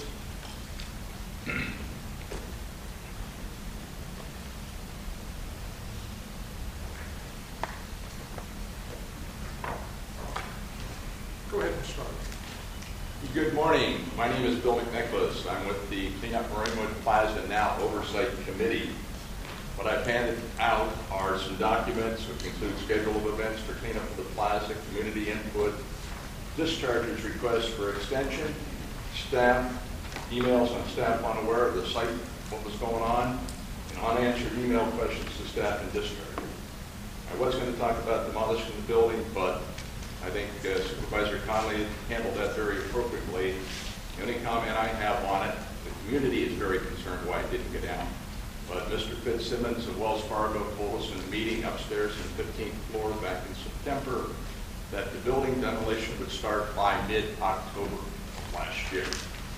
Go ahead, Mr. Stark. Good morning. My name is Bill McNicholas. I'm with the Cleanup Marinwood Plaza Now Oversight Committee. What I've handed out are some documents which include schedule of events for cleanup of the plaza, community input, discharges requests for extension, staff, emails on staff unaware of the site, what was going on, and unanswered email questions to staff and discharge. I was going to talk about demolishing the building, but I think Supervisor Conley handled that very appropriately. The only comment I have on it, the community is very concerned why it didn't get down. But Mr. Fitzsimmons of Wells Fargo told us in a meeting upstairs on the 15th floor back in September that the building demolition would start by mid-October last year.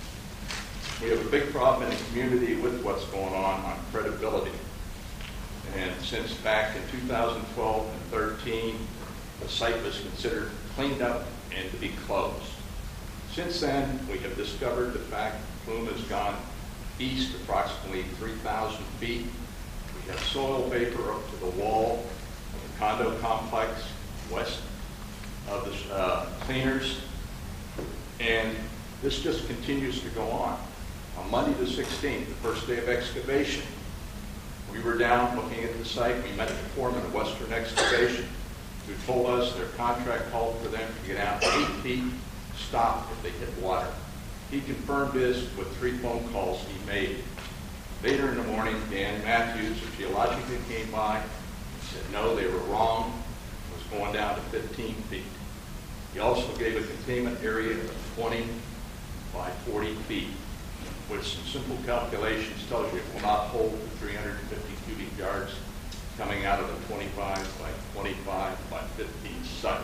We have a big problem in the community with what's going on credibility. And since back in 2012 and 13, the site was considered cleaned up and to be closed. Since then, we have discovered the fact the plume has gone east approximately 3,000 feet. We have soil vapor up to the wall of the condo complex west of the cleaners. And this just continues to go on. On Monday the 16th, the first day of excavation, we were down looking at the site. We met the foreman of Western Excavation, who told us their contract called for them to get out 8 feet, stop if they hit water. He confirmed this with 3 phone calls he made. Later in the morning, Dan Matthews of Geologica came by and said, no, they were wrong. It was going down to 15 feet. He also gave a containment area of 20 by 40 feet, which some simple calculations tells you it will not hold the 350 cubic yards coming out of the 25 by 25 by 15 site.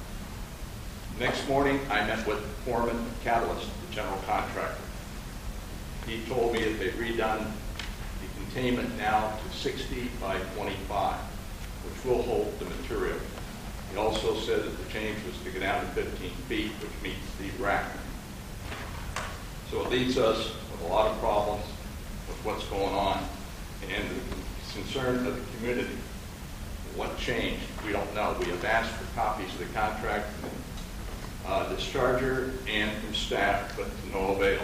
Next morning, I met with the foreman of Catalyst, the general contractor. He told me that they've redone the containment now to 60 by 25, which will hold the material. He also said that the change was to go down to 15 feet, which meets the rack. So it leaves us with a lot of problems with what's going on and the concern of the community. What changed? We don't know. We have asked for copies of the contract from the discharger and from staff, but to no avail.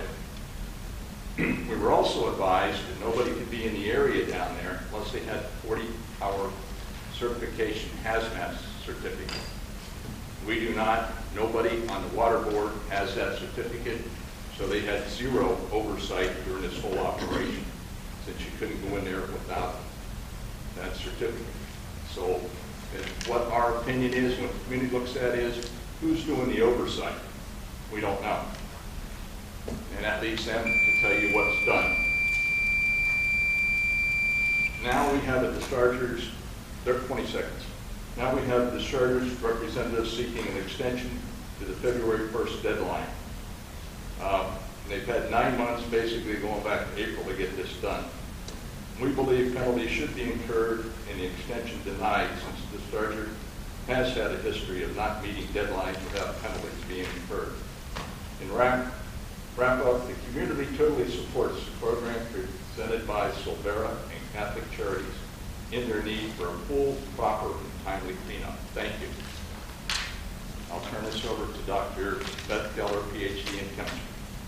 We were also advised that nobody could be in the area down there unless they had 40-hour certification hazmat certificate. We do not. Nobody on the water board has that certificate, so they had zero oversight during this whole operation, since you couldn't go in there without that certificate. So what our opinion is, what the community looks at is, who's doing the oversight? We don't know. And that leaves them to tell you what's done. Now we have the dischargers, they're 20 seconds. Now we have the dischargers representatives seeking an extension to the February 1st deadline. They've had 9 months basically going back to April to get this done. We believe penalties should be incurred and the extension denied, since the discharger has had a history of not meeting deadlines without penalties being incurred. In wrap up, the community totally supports the program presented by Silveira and Catholic Charities in their need for a full, proper, and timely cleanup. Thank you. I'll turn this over to Dr. Beth Geller, PhD in chemistry.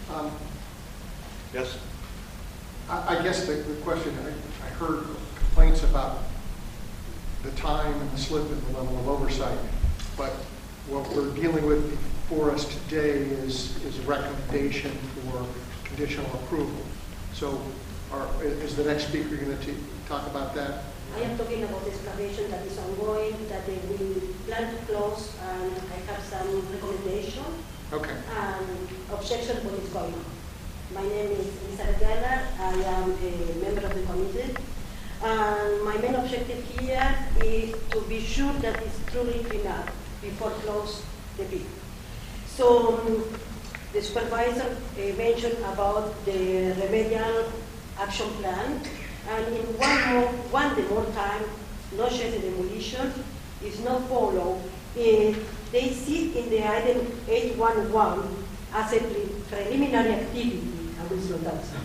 Yes? I guess the question, I heard complaints about the time and the slip and the level of oversight, but what we're dealing with before us today is a recommendation for conditional approval. So is the next speaker going to talk about that? I am talking about the excavation that is ongoing, that they will plan to close, and I have some recommendation and objection to what is going on. My name is Elizabeth Geller. I am a member of the committee. And my main objective here is to be sure that it's truly clean up before close the pit. So the supervisor mentioned about the remedial action plan. And in one day more time, no sheds demolition is not followed. They sit in the item 811 as a preliminary activity. I will slow down some.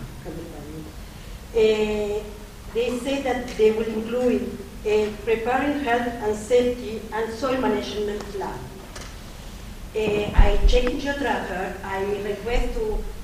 They say that they will include preparing health and safety and soil management plan. I check in Geologica. I request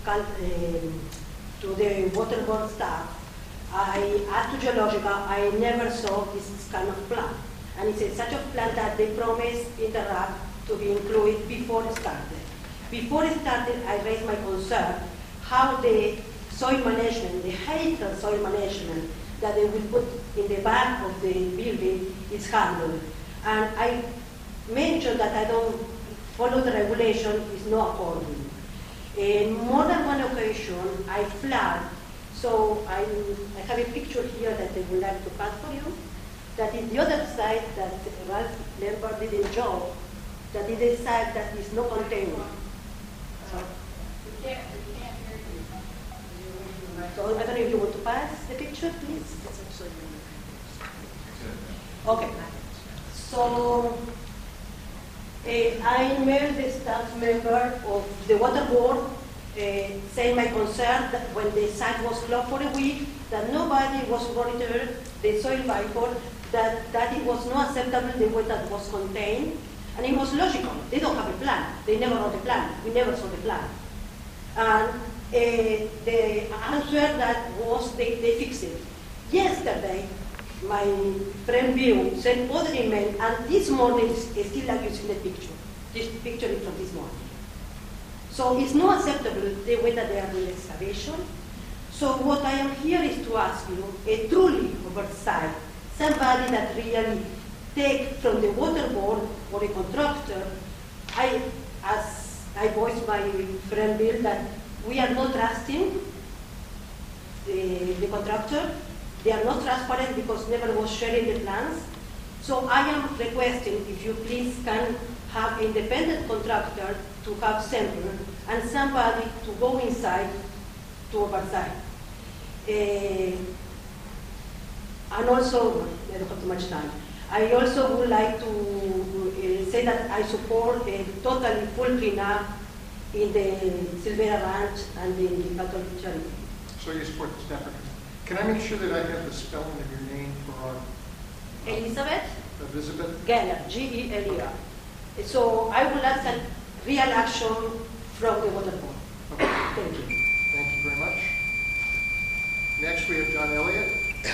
to the water board staff. I asked to Geologica. I never saw this kind of plan. And it's such a plan that they promised in the RAP to be included before it started. Before it started, I raised my concern how the soil management, the hydro soil management that they will put in the back of the building is handled. And I mentioned that I don't follow the regulation, is not according. In more than one occasion, I flagged, so I have a picture here that I would like to pass for you, that is the other side that Ralph Lambert did a job, that is the side that is not contained. We can't hear you. So I don't know if you want to pass the picture, please. It's actually Okay. So I emailed the staff member of the water board saying my concern that when the site was closed for a week, that nobody was monitoring the soil vapor, that it was not acceptable the way that was contained, and it was logical. They don't have a plan. They never wrote a plan. We never saw the plan. And the answer that was they fixed it. Yesterday, my friend Bill sent other email, and this morning is still like you see the picture. This picture is from this morning. So it's not acceptable the way that they are doing excavation. So what I am here is to ask you a truly oversight, somebody that really take from the water board or a contractor. As I voiced my friend Bill that we are not trusting the contractor. They are not transparent because never was sharing the plans. So I am requesting if you please can have independent contractor to have sample and somebody to go inside to oversight. And also, I don't have too much time. I also would like to say that I support a totally full cleanup in the Silveira Ranch and in the Catholic Church. So you support the staff. Can I make sure that I have the spelling of your name for our Elizabeth Elizabeth? Geller, G-E-L-E-R. So I would like a real action from the water board. Okay. Thank you. Thank you very much. Next we have John Elliott.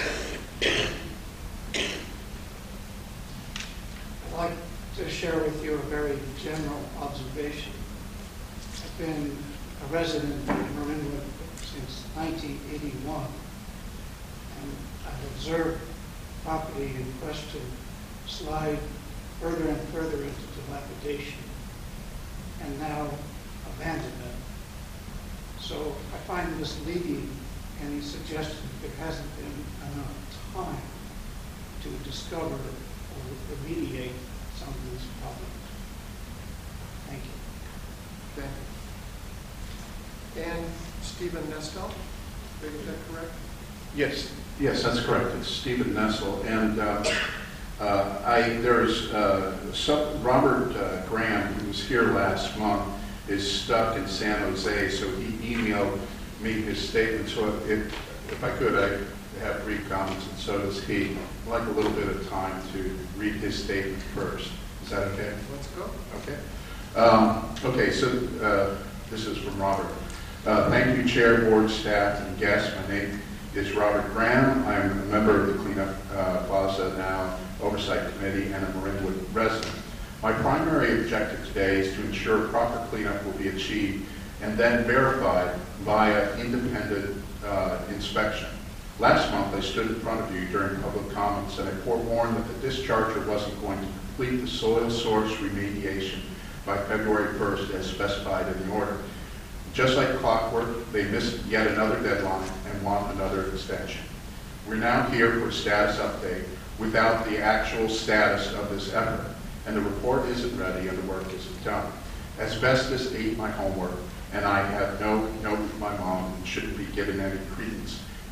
I'd like to share with you a very general observation. I've been a resident in Marinwood since 1981, and I've observed property in question slide further and further into dilapidation and now abandonment. So I find misleading any suggestion that there hasn't been enough time to discover or remediate some of these problems. Thank you. Okay. And Stephen Nestel, did I get that correct? Yes, that's correct. It's Stephen Nessel, and there's Robert Graham, who was here last month, is stuck in San Jose, so he emailed me his statement. So if I could, I have brief comments, and so does he. I'd like a little bit of time to read his statement first. Is that okay? Let's go. Okay. Okay, so this is from Robert. Thank you, Chair, Board, staff, and guests. My name is Robert Graham. I'm a member of the Cleanup Plaza Now Oversight Committee and a Marinwood resident. My primary objective today is to ensure proper cleanup will be achieved and then verified via independent inspection. Last month, I stood in front of you during public comments and I forewarned that the discharger wasn't going to complete the soil source remediation by February 1st as specified in the order. Just like clockwork, they missed yet another deadline and want another extension. We're now here for a status update without the actual status of this effort, and the report isn't ready and the work isn't done. Asbestos ate my homework, and I have no note from my mom and shouldn't be given any credence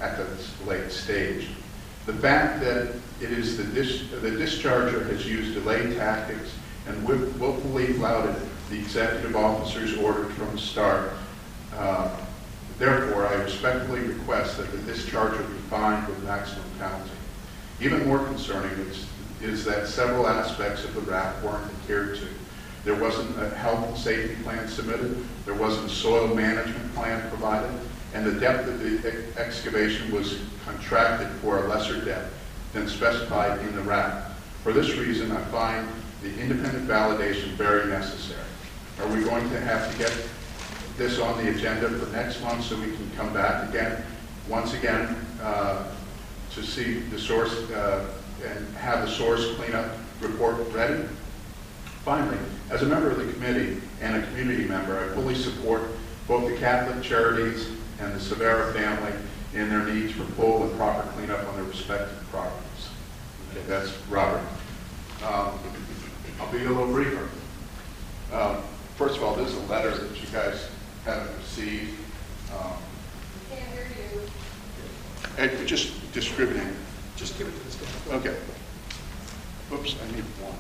at this late stage. The fact that it is the discharger has used delayed tactics and willfully flouted the executive officer's orders from the start. Therefore, I respectfully request that the discharger be fined with maximum penalty. Even more concerning is that several aspects of the RAP weren't adhered to. There wasn't a health and safety plan submitted, there wasn't a soil management plan provided, and the depth of the excavation was contracted for a lesser depth than specified in the RAP. For this reason, I find the independent validation very necessary. Are we going to have to get this on the agenda for next month so we can come back again, once again, to see the source and have the source cleanup report ready? Finally, as a member of the committee and a community member, I fully support both the Catholic Charities and the Silveira family in their needs for full and proper cleanup on their respective properties. Okay, that's Robert. I'll be a little briefer. First of all, this is a letter that you guys haven't received. Can't hear you. And just distributing. Just give it to this guy. Okay. Oops, I need one.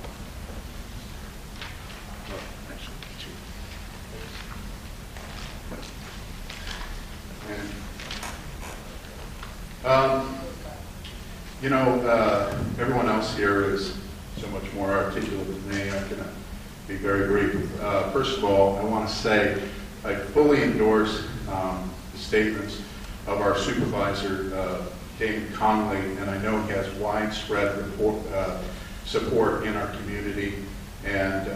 Oh, actually, two. And, everyone else here is so much more articulate than me. I'm going to be very brief. First of all, I want to say I fully endorse the statements of our supervisor, David Conley, and I know he has widespread support in our community, and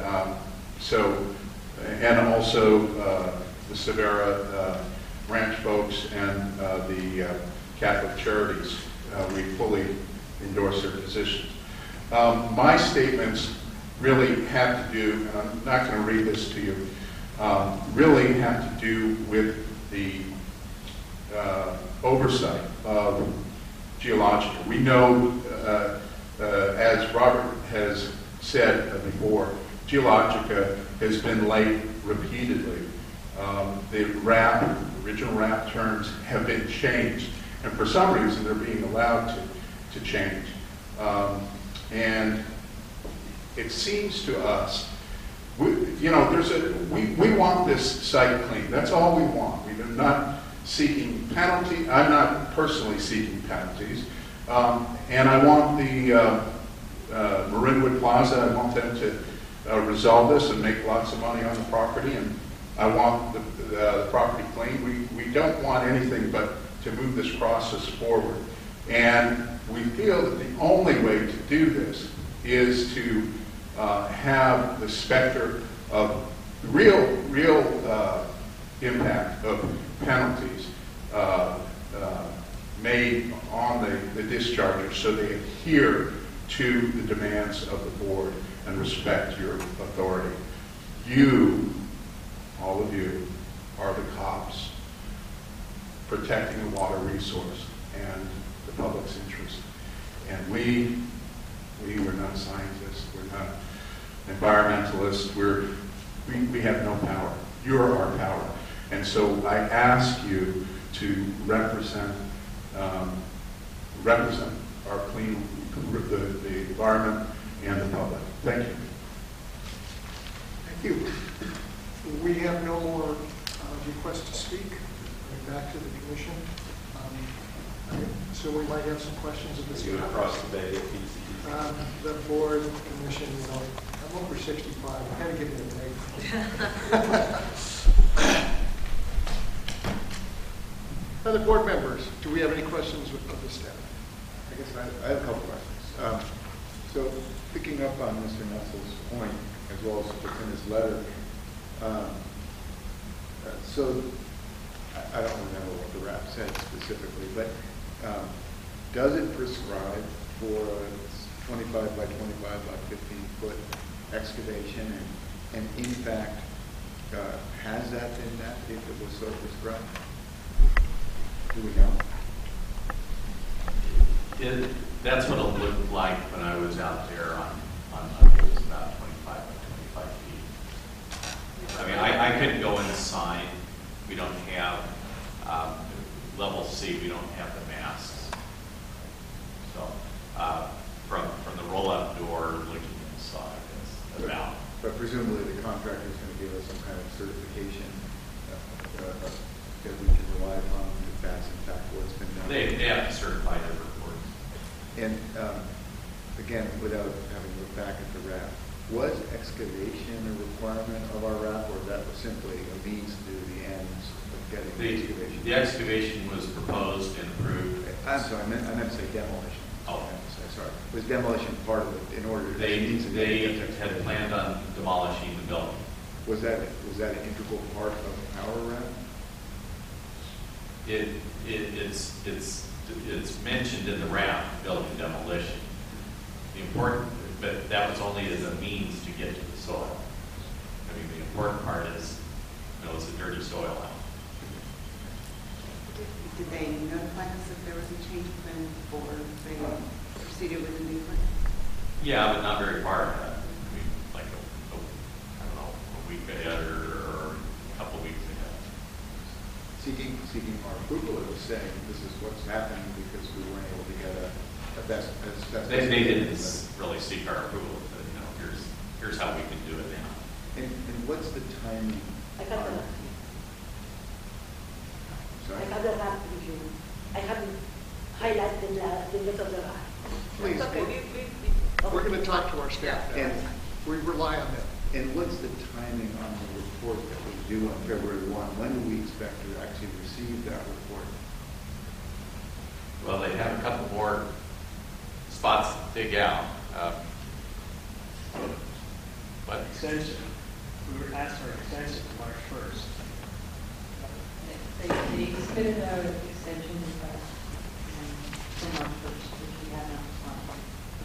and also the Silveira Ranch folks and the Catholic Charities. We fully endorse their positions. My statements really have to do, and I'm not going to read this to you, really have to do with the oversight of Geologica. We know, as Robert has said before, Geologica has been late repeatedly. The original RAP terms have been changed, and for some reason they're being allowed to change. And it seems to us, we want this site clean. That's all we want. We are not seeking penalty. I'm not personally seeking penalties. And I want the Marinwood Plaza, I want them to resolve this and make lots of money on the property, and I want the property clean. We don't want anything but to move this process forward. And we feel that the only way to do this is to have the specter of real impact of penalties made on the dischargers so they adhere to the demands of the board and respect your authority. You, all of you, are the cops protecting the water resource and the public's interest. And we're not scientists, we're not environmentalists, we have no power. You're our power. And so I ask you to represent our clean, the environment and the public. Thank you. Thank you. We have no more requests to speak. Back to the commission. So we might have some questions of this. Across the bay. The board, commission, I'm over 65. I gotta give you a break. Other board members, do we have any questions of the staff? I guess I have a couple questions. So picking up on Mr. Nessel's point, as well as what's in his letter, so I don't remember what the RAP said specifically, but does it prescribe for a 25 by 25 by 15 foot excavation, and in fact, has that been that if it was so prescribed? Do we know? That's what it looked like when I was out there on it was about 25 by 25 feet. I mean, I couldn't go inside. We don't have level C. We don't have the map. But presumably the contractor is going to give us some kind of certification that we can rely upon if that's in fact what's been done. They have to certify their reports. And again, without having to look back at the RAP, was excavation a requirement of our RAP, or that was simply a means to the ends of getting the excavation? The excavation was proposed and approved. I'm sorry, I meant to say demolition. Oh. Sorry. Was demolition part of it in order to... They had planned on demolishing the building. Was that an integral part of our RAP? It's mentioned in the RAP, building demolition. But that was only as a means to get to the soil. I mean, the important part is, it's a dirty soil out. Did they notify us if there was a change of plan before they proceeded with the new plan? Yeah, but not very far ahead. I mean, like a week ahead or a couple weeks ahead. Seeking our approval, it was saying this is what's happening because we weren't able to get a best. They didn't really seek our approval, but here's how we can do it now. And what's the timing? I have the Sorry? I have the RAP review. I haven't highlighted the rest of the RAP. Please, we're going to talk to our staff now. And We rely on them. And what's the timing on the report that was due on February 1? When do we expect to actually receive that report? Well, they have a couple more spots to dig out. What? Extension. We were asked for an extension to March 1st. They submitted an extension request for March 1st, which we have not responded.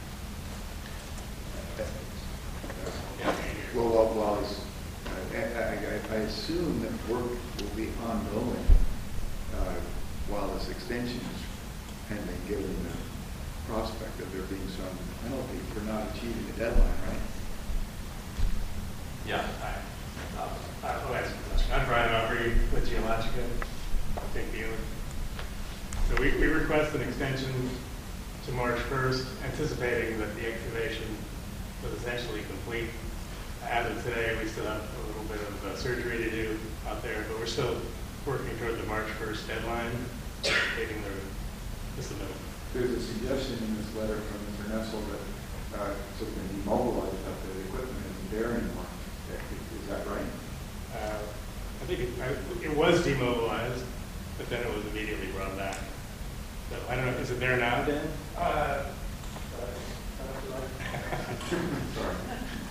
Well, I assume that work will be ongoing while this extension is pending, given the prospect of there being some penalty for not achieving the deadline, right? Yeah. I'll answer the question. I'm Brian Aubrey with Geologica. Thank you. So we request an extension to March 1st, anticipating that the excavation was essentially complete. As of today, we still have a little bit of surgery to do out there, but we're still working toward the March 1st deadline, anticipating the submittal. There's a suggestion in this letter from Mr. Nessel that sort of been demobilized, that the equipment isn't there anymore. Is that right? I think it was demobilized, but then it was immediately brought back. So I don't know, is it there now, Dan? Sorry.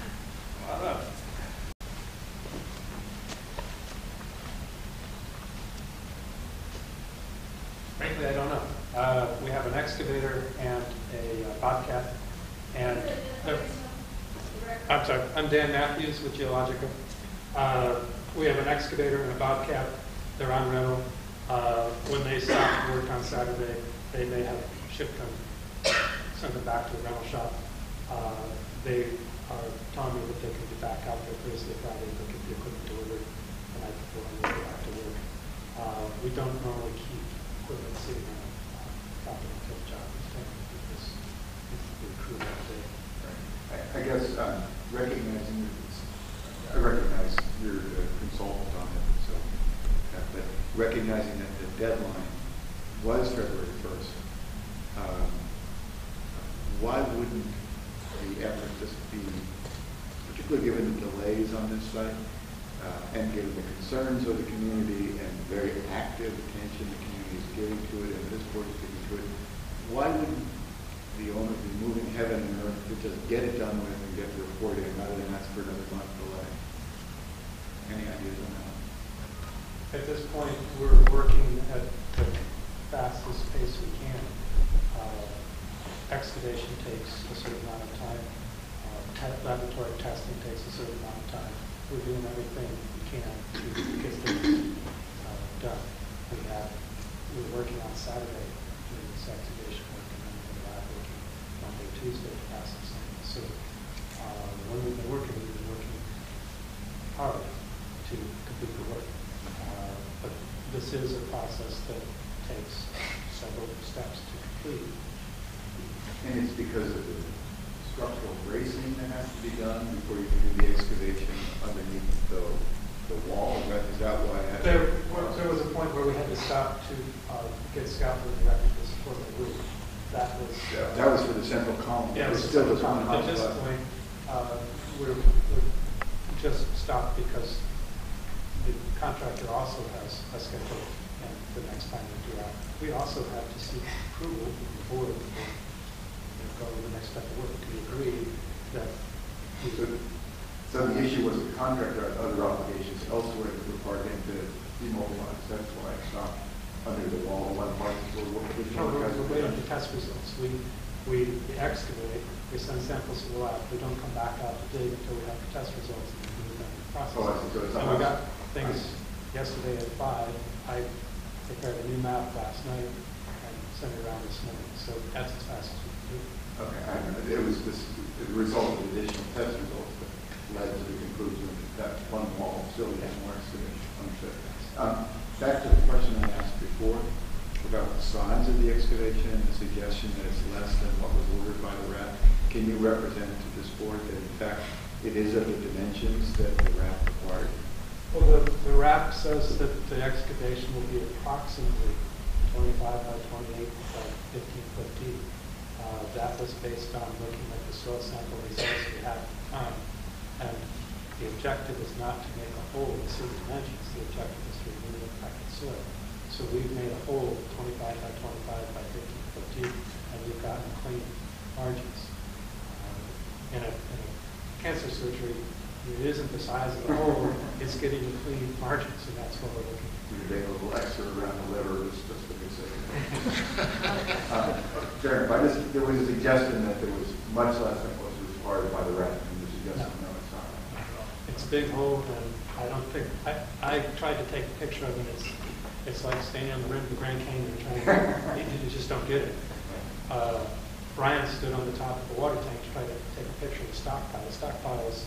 Frankly, I don't know. We have an excavator and a bobcat, and I'm sorry, I'm Dan Matthews with Geologica. We have an excavator and a bobcat. They're on rental. When they stop work on Saturday, they may have shipped them, send them back to the rental shop. They are telling me that they can be back out there Thursday, Friday, but get the equipment delivered the night before and they go back to work. We don't normally keep equipment sitting on property until the job is done. This needs to be crew that day. I guess recognizing, I recognize you're a consultant on it, so, but recognizing that the deadline was February 1st, why wouldn't the effort just be, particularly given the delays on this site, and given the concerns of the community and the very active attention the community is giving to it and this board is giving to it, why wouldn't the owner be moving heaven and earth to just get it done with and get the report in rather than ask for another month delay? Any ideas on that? At this point, we're working at the fastest pace we can. Excavation takes a certain amount of time. Laboratory testing takes a certain amount of time. We're doing everything we can to get things done. We're working on Saturday doing this excavation work, and then we're lab working Monday, Tuesday to pass the same. So when we've been working hard to complete the work. But this is a process that takes several steps to complete. And it's because of the structural bracing that has to be done before you can do the excavation get scaffolding erected to support the roof. That was. That was for the central column. Yeah, it was still still was one At this hotspot. point, we're just stopped because the contractor also has a schedule and the next time we do that. We also have to seek approval from the board before we go to the next step of work. We agree that So the issue was the contractor had other obligations elsewhere that required him to demobilize. That's why I stopped under the wall. One part we're waiting for test results. We excavate, we send samples to the lab. We don't come back out to dig until we have the test results and we move that process. Oh, I see. So it's And we got things yesterday at 5. I prepared a new map last night and sent it around this morning. So that's as fast as we can do. Okay, it was the result of additional test results that led to the conclusion that one wall still has more excavation. Understood. Back to the question I asked before about the size of the excavation and the suggestion that it's less than what was ordered by the RAP. Can you represent to this board that in fact it is of the dimensions that the RAP required? Well, the RAP says that the excavation will be approximately 25 by 28 by 15 foot deep. That was based on looking at the soil sample results we had at the time. And the objective is not to make a hole in certain dimensions. The objective is to remove impacted soil. So we've made a hole 25 by 25 by 15 foot deep, and we've gotten clean margins. In a cancer surgery, it isn't the size of the hole, it's getting the clean margins, and that's what we're looking for. You gave a little extra around the liver, just to be safe. Fair enough. There was a suggestion that there was much less than what was required by the RAP, and the suggestion, no, it's not. It's a big hole, and I don't think, I tried to take a picture of it. It's like standing on the rim of the Grand Canyon and trying to, you just don't get it. Brian stood on the top of the water tank to try to take a picture of the stockpile. The stockpile is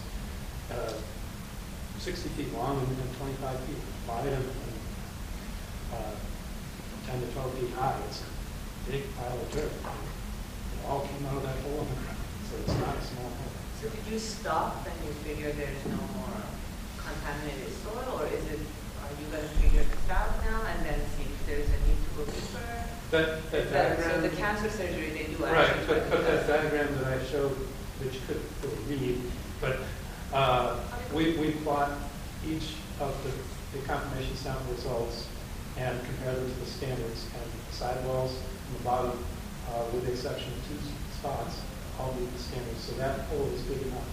60 feet long and 25 feet wide and 10 to 12 feet high. It's a big pile of dirt. It all came out of that hole in the ground, so it's not a small hole. So did you stop and you figure there's no more contaminated soil, or are you going to figure this out now and then see if there's a need to go deeper? That diagram, so the cancer surgery they do right, actually. but that diagram that I showed, which could read, but we plot each of the confirmation sample results and compare them to the standards, and sidewalls on the bottom, with the exception of 2 spots, all meet the standards. So that hole is big enough.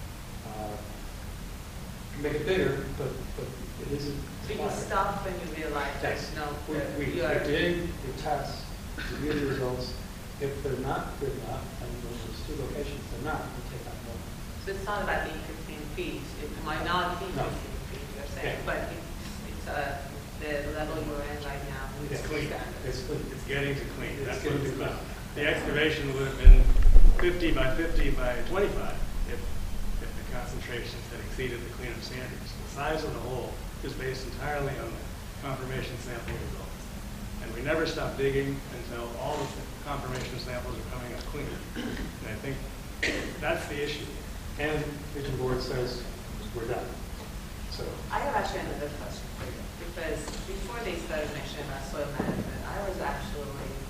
You can make it bigger, but it isn't. So you stop when you realize there's no. We dig, we test, we review the results. If they're not good enough, and there's 2 locations they're not, we take out more. So it's not about being 15 feet. It might not be 15 feet, you're saying, but it's the level you're in right now. It's clean. It's clean. It's getting to clean. It's That's getting what to it's about. clean. The excavation would have been 50 by 50 by 25 if the concentrations had exceeded the cleanup standards. The size of the hole is based entirely on the confirmation sample results. And we never stop digging until all the confirmation samples are coming up clean. And I think that's the issue. And Region Board says we're done. So I have actually another question for you, because before they started mentioning about soil management, I was actually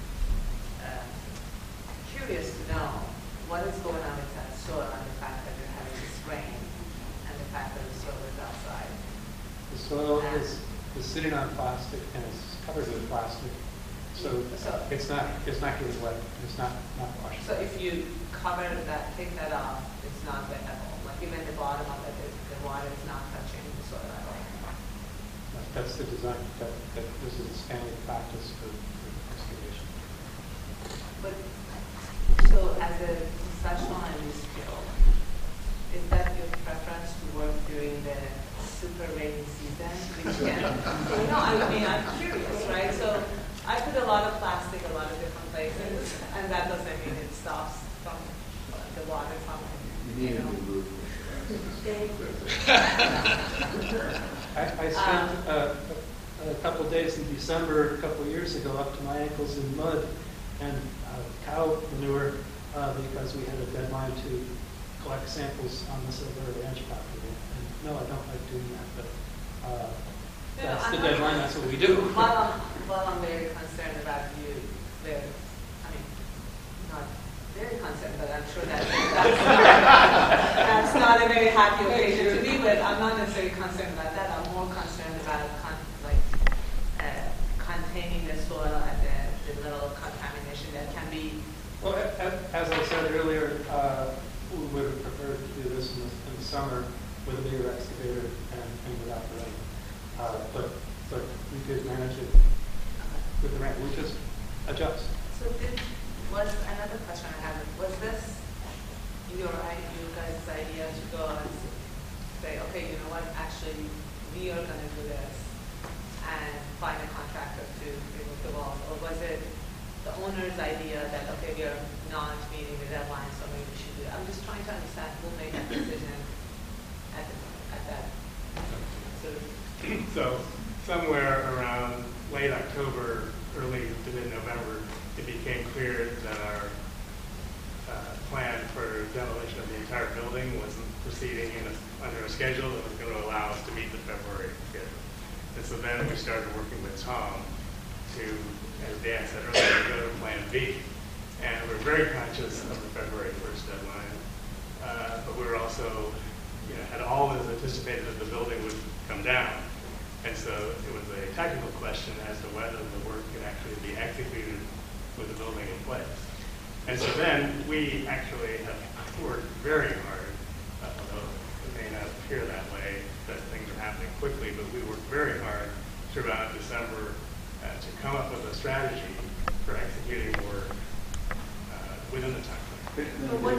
curious to know what is going on with that soil and the fact that you're having this rain and the fact that the soil is outside. the soil is sitting on plastic and it's covered with plastic. So it's not getting wet. It's not washing. So if you cover that, take that off, it's not wet at all. Like even the bottom of it, the water is not touching the soil at all. That's the design. That this is a standard practice for excavation. But so as a professional in this field, is that your preference to work during the super rainy season? Which can, no, I mean, I'm curious, right? So I put a lot of plastic a lot of different places, and that doesn't mean it stops from the water from, you know. I spent a couple of days in December a couple of years ago up to my ankles in mud and cow manure because we had a deadline to collect samples on the Silveira Ranch property. And no, I don't like doing that, but that's the deadline. That's what we do. While I'm very concerned about not a very happy occasion to be, but I'm not necessarily concerned about that. I'm more concerned about containing the soil and the level of contamination that can be. Well, as I said earlier, we would have preferred to do this in the summer with a bigger excavator and without the rain. But we did manage it with the rain. We just adjust. So was another question I had, was this you guys' idea to go and say, okay, you know what, actually, we are going to do this and find a contractor to remove the walls? Or was it the owner's idea that, okay, we are not meeting the deadline, so maybe we should do it? I'm just trying to understand who made that decision at that. So somewhere around late October, early to mid-November, it became clear that our plan for demolition of the entire building wasn't proceeding under a schedule that was going to allow us to meet the February schedule. And so then we started working with Tom to, as Dan said earlier, go to Plan B. And we're very conscious of the February 1st deadline, but we were also, had always anticipated that the building would come down. And so it was a technical question as to whether the work could actually be executed with the building in place. And so then we actually have worked very hard, although it may not appear that way, that things are happening quickly, but we worked very hard throughout December to come up with a strategy for executing work within the time frame.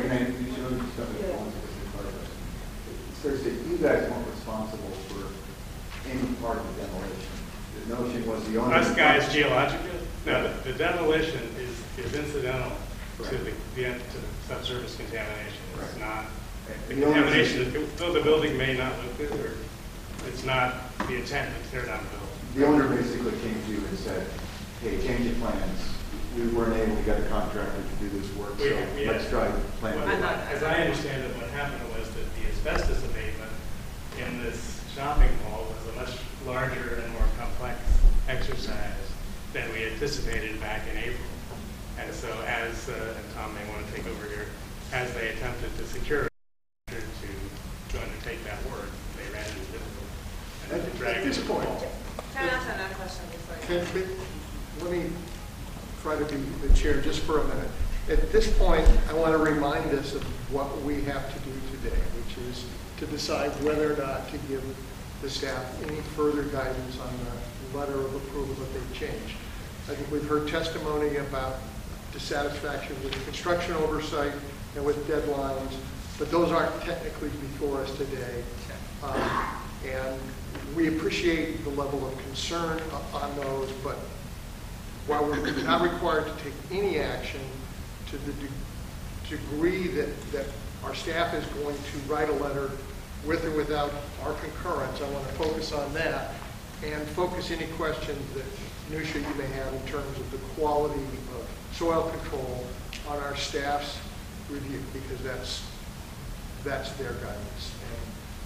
So you guys weren't responsible for any part of the demolition. The notion was the owner. Us guys, Geologica? No, the demolition is incidental to the subsurface contamination. It's not the contamination. Though the building may not look good, or it's not the intent to tear down the building. The owner basically came to you and said, "Hey, change your plans. We weren't able to get a contractor to do this work, so let's try Plan B." As I understand it, what happened was that the asbestos abatement in this shopping mall was a much larger and more complex exercise than we anticipated back in April. And so and Tom may want to take over here, as they attempted to secure a contractor to undertake that work, they ran into difficulty. At this point, Can I ask another question before you? let me try to be the chair just for a minute. At this point, I want to remind us of what we have to do today, which is to decide whether or not to give the staff any further guidance on the letter of approval that they've changed. I think we've heard testimony about dissatisfaction with construction oversight and with deadlines, but those aren't technically before us today. And we appreciate the level of concern on those, but while we're not required to take any action to the degree that our staff is going to write a letter with or without our concurrence, I want to focus on that and focus any questions that, Nusha, you may have in terms of the quality of soil control on our staff's review, because that's their guidance. And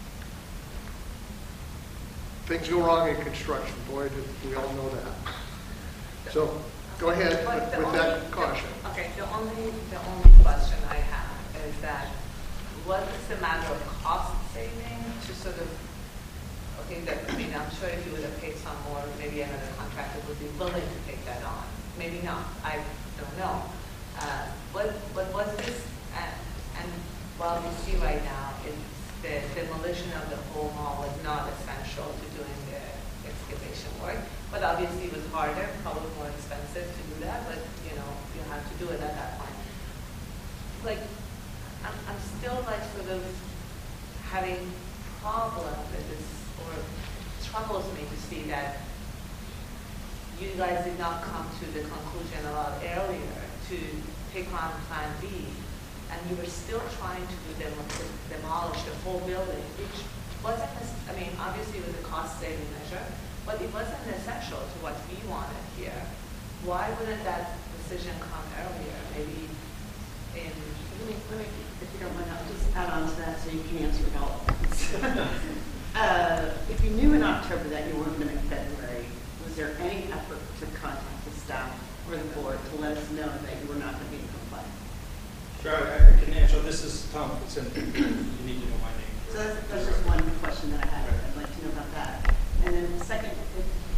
things go wrong in construction, boy, we all know that. So go ahead with that caution. Okay, the only question I have is that what is the matter of cost saving to sort of, I'm sure if you would have paid some more, maybe another contractor would be willing to take that on. Maybe not, I don't know. What was this, and while we see right now, is the demolition of the whole mall is not essential to doing the excavation work, but obviously it was harder, probably more expensive to do that, but you have to do it at that point. I'm still sort of having problems with this, or troubles me to see that you guys did not come to the conclusion a lot earlier to take on Plan B, and you were still trying to demolish the whole building, which wasn't, obviously it was a cost-saving measure, but it wasn't essential to what we wanted here. Why wouldn't that decision come earlier? Maybe in... Let me, if you don't mind, I'll just add on to that so you can answer it all. If you knew in October that you weren't going to make February, was there any effort to contact the staff or the board to let us know that you were not going to be in compliance? Sure, I can answer. This is Tom Fitzsimmons. You need to know my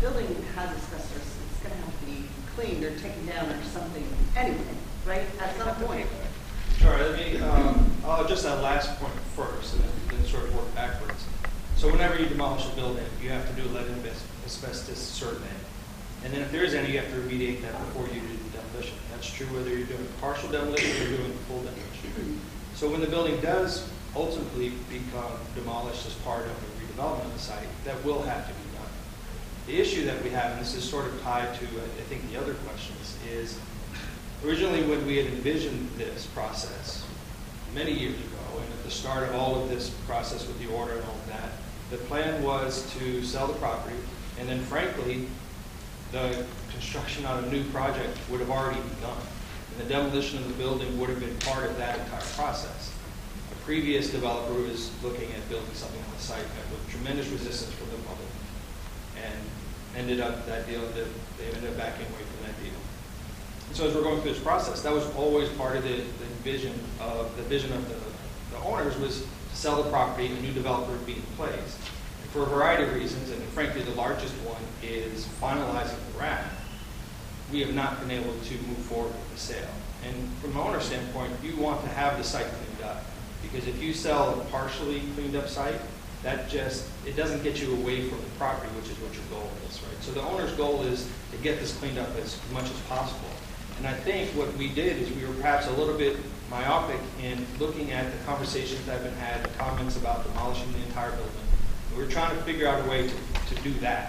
building has asbestos, it's going to have to be cleaned or taken down or something anyway, right, at some point. Sure, let me, I'll address that last point first and then sort of work backwards. So whenever you demolish a building, you have to do a lead and asbestos survey. And then if there is any, you have to remediate that before you do the demolition. That's true whether you're doing partial demolition or you're doing full demolition. So when the building does ultimately become demolished as part of the redevelopment of the site, that will have to be done. The issue that we have, and this is sort of tied to, I think, the other questions, is originally when we had envisioned this process many years ago, and at the start of all of this process with the order and all of that, the plan was to sell the property, and then frankly, the construction on a new project would have already begun. And the demolition of the building would have been part of that entire process. A previous developer was looking at building something on the site, met with tremendous resistance from the public, and ended up that deal, they ended up backing away from that deal. And so as we're going through this process, that was always part of the vision of the owners was to sell the property, a new developer would be in place. And for a variety of reasons, and frankly the largest one is finalizing the RAP. We have not been able to move forward with the sale. And from an owner standpoint, you want to have the site cleaned up. Because if you sell a partially cleaned up site, that just, it doesn't get you away from the property, which is what your goal is, right? So the owner's goal is to get this cleaned up as much as possible. And I think what we did is we were perhaps a little bit myopic in looking at the conversations that have been had, the comments about demolishing the entire building. And we were trying to figure out a way to do that.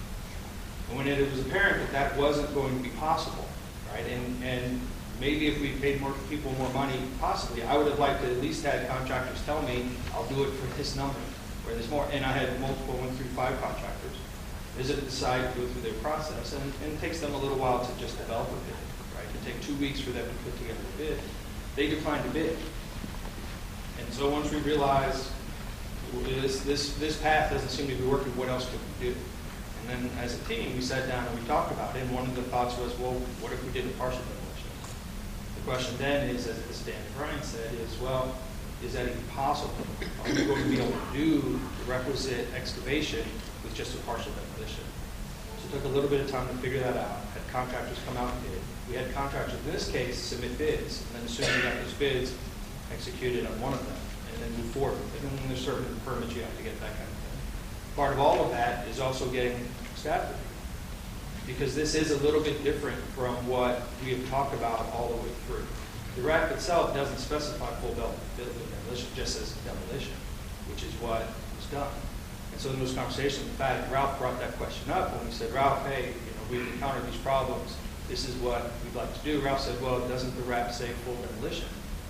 And when it was apparent that that wasn't going to be possible, right? And maybe if we paid more people more money, possibly, I would have liked to at least had contractors tell me, I'll do it for this number, where there's more. And I had multiple 1 through 5 contractors visit the site, go through their process, and it takes them a little while to just develop a bid, right? It can take 2 weeks for them to put together a bid. They declined to bid. And so once we realized this path doesn't seem to be working, what else could we do? And then as a team, we sat down and we talked about it, and one of the thoughts was, well, what if we did a partial demolition? The question then is, as Dan and Brian said, is, well, is that even possible? Are we going to be able to do the requisite excavation with just a partial demolition? So it took a little bit of time to figure that out. Had contractors come out and bid. We had contractors, in this case, submit bids, and then as soon as we got those bids, executed on one of them, and then move forward. And then there's certain permits you have to get, that kind of thing. Part of all of that is also getting staff review, because this is a little bit different from what we have talked about all the way through. The RAP itself doesn't specify full building demolition, just as demolition, which is what was done. And so in those conversations, in fact, Ralph brought that question up when we said, Ralph, hey, we've encountered these problems. This is what we'd like to do. Ralph said, well, doesn't the RAP say full demolition?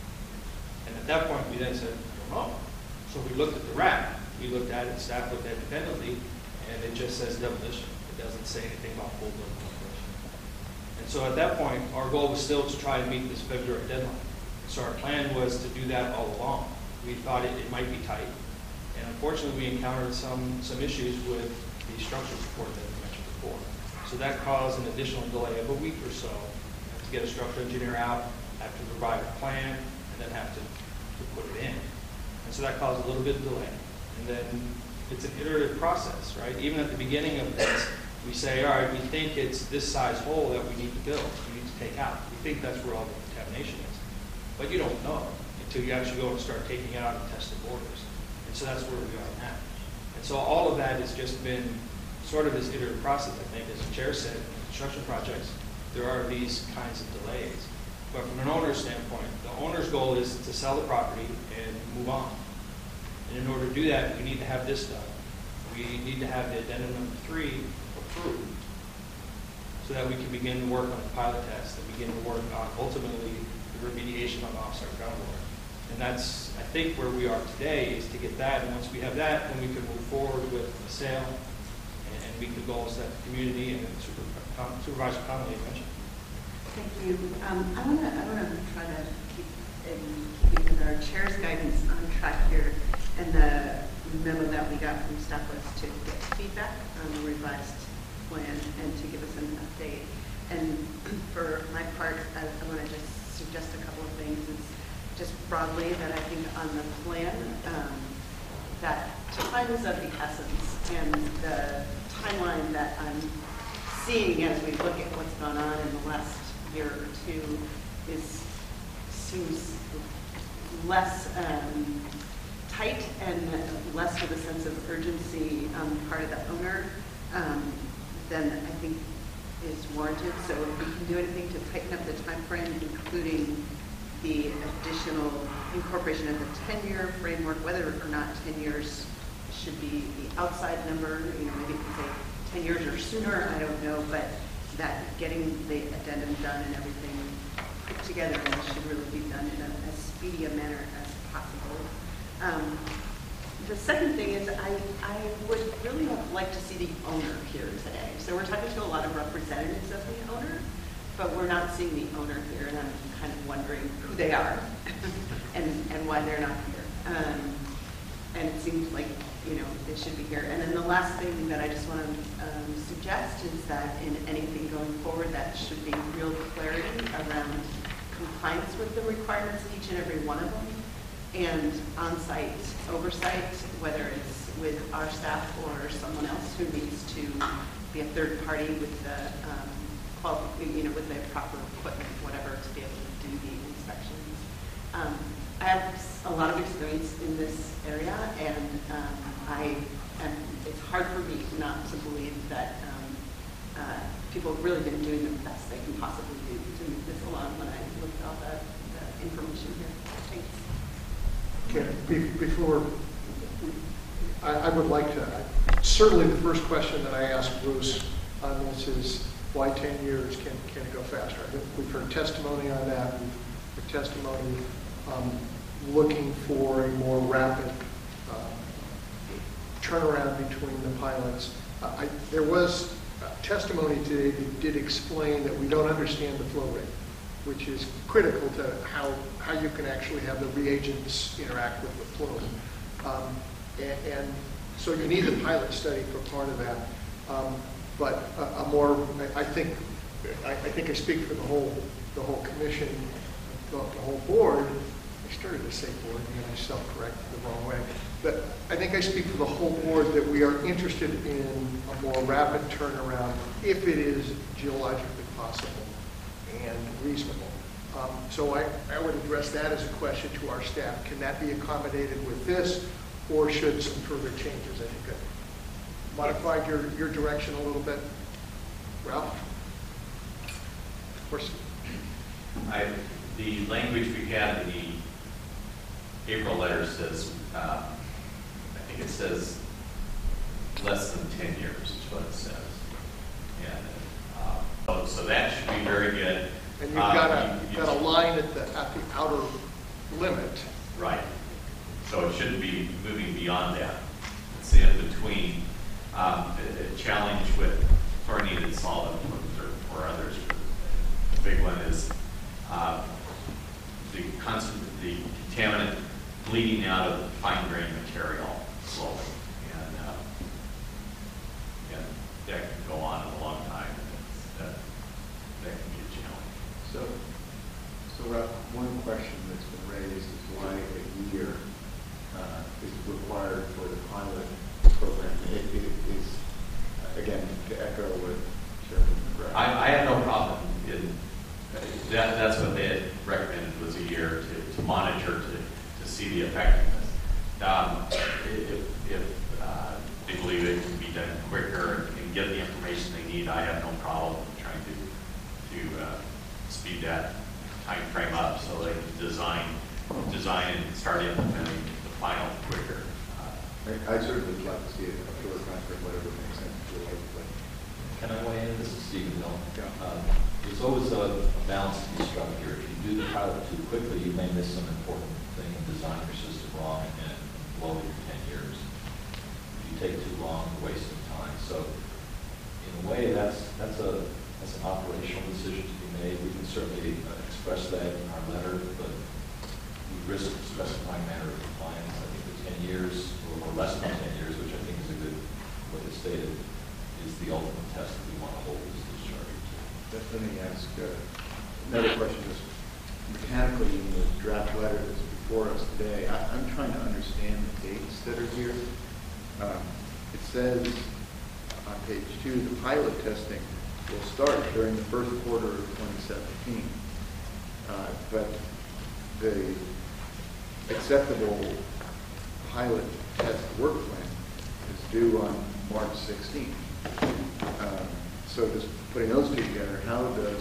And at that point, we then said, no. So we looked at the RAP. We looked at it, staff looked at it independently, and it just says demolition. It doesn't say anything about full building demolition. And so at that point, our goal was still to try and meet this February deadline. So our plan was to do that all along. We thought it might be tight. And unfortunately, we encountered some issues with the structural support that we mentioned before. So that caused an additional delay of a week or so to get a structural engineer out, have to provide a plan, and then have to put it in. And so that caused a little bit of delay. And then it's an iterative process, right? Even at the beginning of this, we say, all right, we think it's this size hole that we need to build, we need to take out. We think that's where all the contamination is. But you don't know until you actually go and start taking out and test the borders. And so that's where we are now. And so all of that has just been sort of this iterative process, I think. As the chair said, in construction projects, there are these kinds of delays. But from an owner's standpoint, the owner's goal is to sell the property and move on. And in order to do that, we need to have this done. We need to have the addendum number 3 approved so that we can begin to work on the pilot test and begin to work on, ultimately, the remediation on offsite groundwater. And that's, I think, where we are today, is to get that. And once we have that, then we can move forward with the sale and meet the goals that the community and Supervisor Connolly mentioned. Thank you. I want to try to keep with our chair's guidance on track here, and the memo that we got from staff was to get feedback on the revised plan and to give us an update. And for my part, I want to just suggest a couple of things. It's just broadly that I think on the plan that time is of the essence, and the timeline that I'm seeing as we look at what's gone on in the last year or two seems less tight and less with a sense of urgency on the part of the owner than I think is warranted. So if we can do anything to tighten up the time frame, including the additional incorporation of the 10-year framework, whether or not 10 years should be the outside number, maybe you can say 10 years or sooner, I don't know, but that getting the addendum done and everything put together should really be done in as speedy a manner as possible. The second thing is I would really like to see the owner here today. So we're talking to a lot of representatives of the owner, but we're not seeing the owner here, and I'm kind of wondering who they are and why they're not here. And it seems like, they should be here. And then the last thing that I just want to suggest is that in anything going forward, that should be real clarity around compliance with the requirements of each and every one of them, and on-site oversight, whether it's with our staff or someone else who needs to be a third party with the with the proper equipment, whatever, to be able to do the inspections. I have a lot of experience in this area, and it's hard for me not to believe that people have really been doing the best they can possibly do to move this along when I look at all the information here. Thanks. Okay, before, I would like to, certainly the first question that I asked Bruce on this is, why 10 years? Can it go faster? I think we've heard testimony on that. We've heard testimony looking for a more rapid turnaround between the pilots. There was testimony today that did explain that we don't understand the flow rate, which is critical to how you can actually have the reagents interact with the flow. And so you need the pilot study for part of that. But I think I speak for the whole commission, the whole board. I started to say board, and I self-corrected the wrong way. But I think I speak for the whole board that we are interested in a more rapid turnaround if it is geologically possible and reasonable. So I would address that as a question to our staff. Can that be accommodated with this, or should some further changes? I think I modified your direction a little bit. Ralph? Of course. The language we had in the April letter says, I think it says less than 10 years is what it says. And so that should be very good. And you've got a line at the outer limit. Right. So it shouldn't be moving beyond that. It's in between. A challenge with chlorinated solvent or others. The big one is the contaminant bleeding out of the fine grain material slowly, and that can go on a long time. And that can be a challenge. So one question that's been raised is why a year is required for the pilot program. It is, again, to echo what Chairman McGrath. I have no problem in that's what they had recommended, was a year to monitor to see the effectiveness. If they believe it can be done quicker and get the information they need, I have no problem trying to speed that time frame up so they can design and start implementing the final quicker. I certainly would like to see a shorter contract, whatever makes sense to the but Can I weigh in? This is Stephen Hill. Yeah. There's always a balance to be struck here. If you do the pilot too quickly, you may miss some important thing and design your system wrong and blow your 10 years. If you take too long, you're wasting time. So in a way, that's an operational decision to be made. We can certainly express that in our letter, but we risk specifying manner of compliance. I think the 10 years or less than 10 years, which I think is a good way to state it, is the ultimate test that we want to hold this discharge to. Let me ask another question. Just mechanically, in the draft letter that's before us today, I'm trying to understand the dates that are here. It says on page 2, the pilot testing will start during the first quarter of 2017. But the acceptable pilot test work plan is due on March 16th. So just putting those two together, how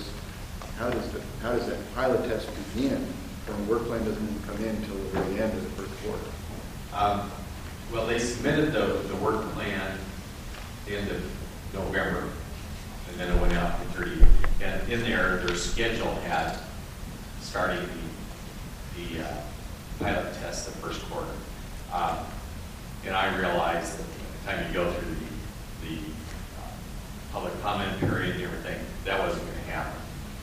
does that pilot test begin when work plan doesn't even come in until the very end of the first quarter? Well, they submitted the work plan end of November, and then it went out to 30. And in there, their schedule had starting the pilot test the first quarter. And I realized that by the time you go through the public comment period and everything, that wasn't going to happen.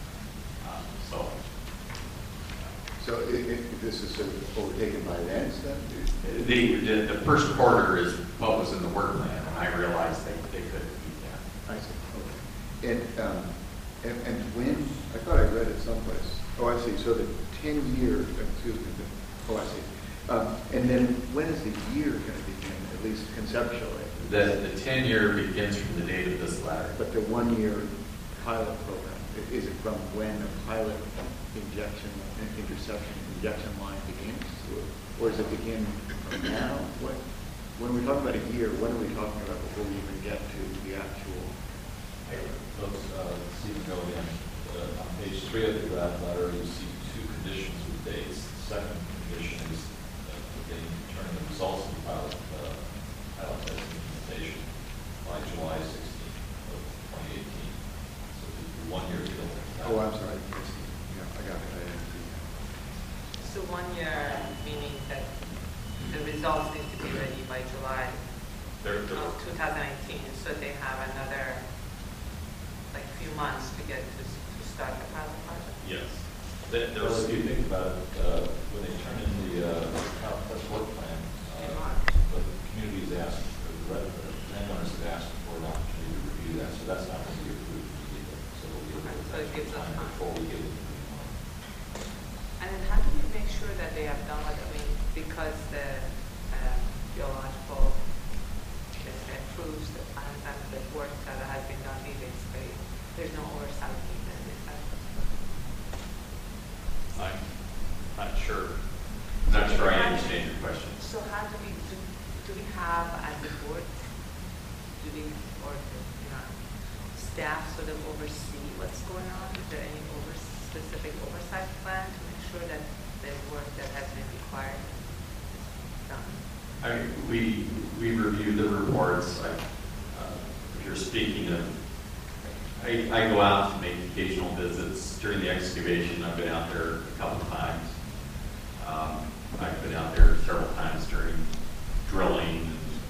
So this is sort of overtaken by events then? The first quarter is what was in the work plan, and I realized they couldn't meet that. I see. Okay. And when, I thought I read it someplace. Oh, I see. So the 10-year, excuse me, oh, I see. And then when is the year going to begin, at least conceptually? The 10-year begins from the date of this letter. But the 1-year pilot program, is it from when the pilot injection line begins? Or does it begin from now? When we talk about a year, what are we talking about before we even get to the actual? Let's see if we go again. On page 3 of the draft letter, you see 2 conditions with dates. The second condition is getting returning the results of the pilot test implementation by July 16th of 2018. So the 1-year deal. Oh, I'm sorry. Yeah, I got it. I didn't see that. So 1 year, meaning that the results need to be ready by July of 2019. So they have another few months to get to start the pilot project. Yes. Well, if you think about it, when they turn in the pilot test work plan, the community is asked, the landowners have asked for an opportunity to review that, so that's not going to be approved immediately. So we'll be able to So it gives us time before we get it. And then how do we make sure that they have done what, because the geological approves the plans and the work that has been done previously, there's no oversight needed. I'm not sure. I'm not sure I understand your question. So how do we have as a board, or staff sort of oversee what's going on? Is there any specific oversight plan to make sure that the work that has been required is done? We review the reports. If you're speaking of, I go out to make occasional visits during the excavation. I've been out there a couple of times. I've been out there several times during drilling.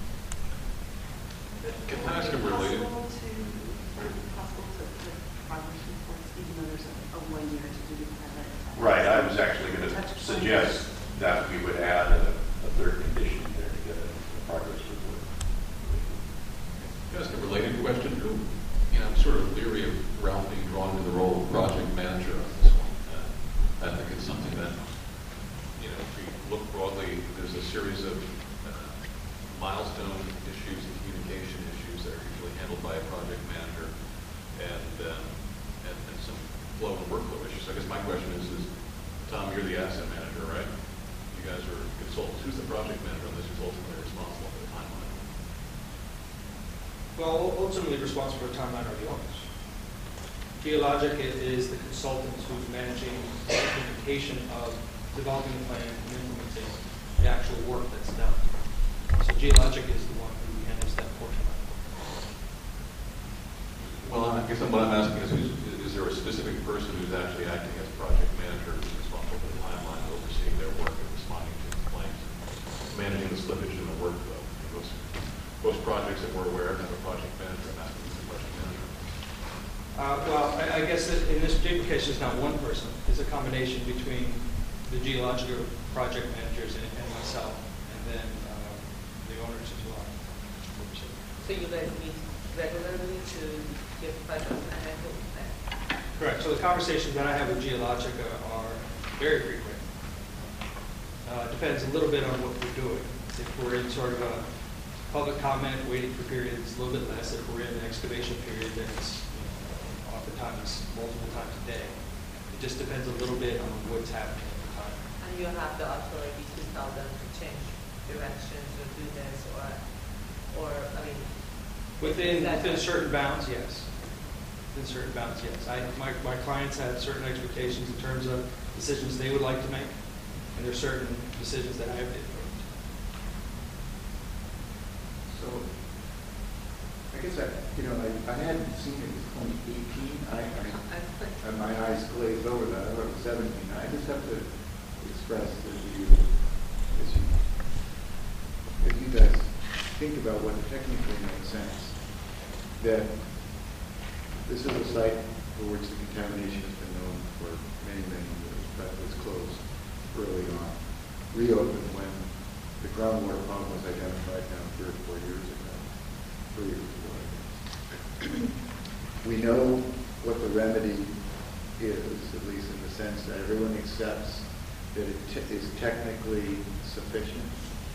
Can I ask a related? Possible to put progress reports, even though there's a 1 year to do the pilot? Right. I was actually going to suggest that we would add a third condition there to get a progress report. Can I ask a related question? I'm sort of leery of Ralph being drawn into the role of project manager on this one. I think it's something that, if we look broadly, there's a series of milestone issues and communication issues that are usually handled by a project manager, and some flow and workflow issues. I guess my question is Tom, you're the asset manager, right? You guys are consultants. Who's the project manager on this who's ultimately responsible for the timeline? Well, ultimately responsible for the timeline are the owners. Geologica is the consultant who's managing the implementation of developing the plan and implementing the actual work that's done. So Geologica is the one who handles that portion of it. Well, I guess what I'm asking is there a specific person who's actually acting as project manager who's responsible for the timeline, overseeing their work and responding to complaints, managing the slippage in the workflow? Most projects that we're aware of have a project manager, and that's the project manager. Well, I guess that in this particular case, there's not one person. It's a combination between the Geologica project managers and myself, and then the owners as well. So you guys meet regularly to give budgets and then Correct. So the conversations that I have with Geologica are very frequent. Depends a little bit on what we're doing. If we're in sort of a public comment waiting for period is a little bit less. If we're in an excavation period, then it's oftentimes multiple times a day. It just depends a little bit on what's happening at the time. And you have the authority to tell them to change directions or do this or I mean. Within certain bounds, yes. Within certain bounds, yes. My clients have certain expectations in terms of decisions they would like to make, and there are certain decisions that I have influenced. So, I guess I hadn't seen it as 2018. My eyes glazed over that. I thought it was 17. I just have to express the view, as you guys think about what technically makes sense, that this is a site for which the contamination has been known for many, many years. That was closed early on, reopened when the groundwater problem was identified now 3 or 4 years ago. 3 or 4, I guess. We know what the remedy is, at least in the sense that everyone accepts that it is technically sufficient,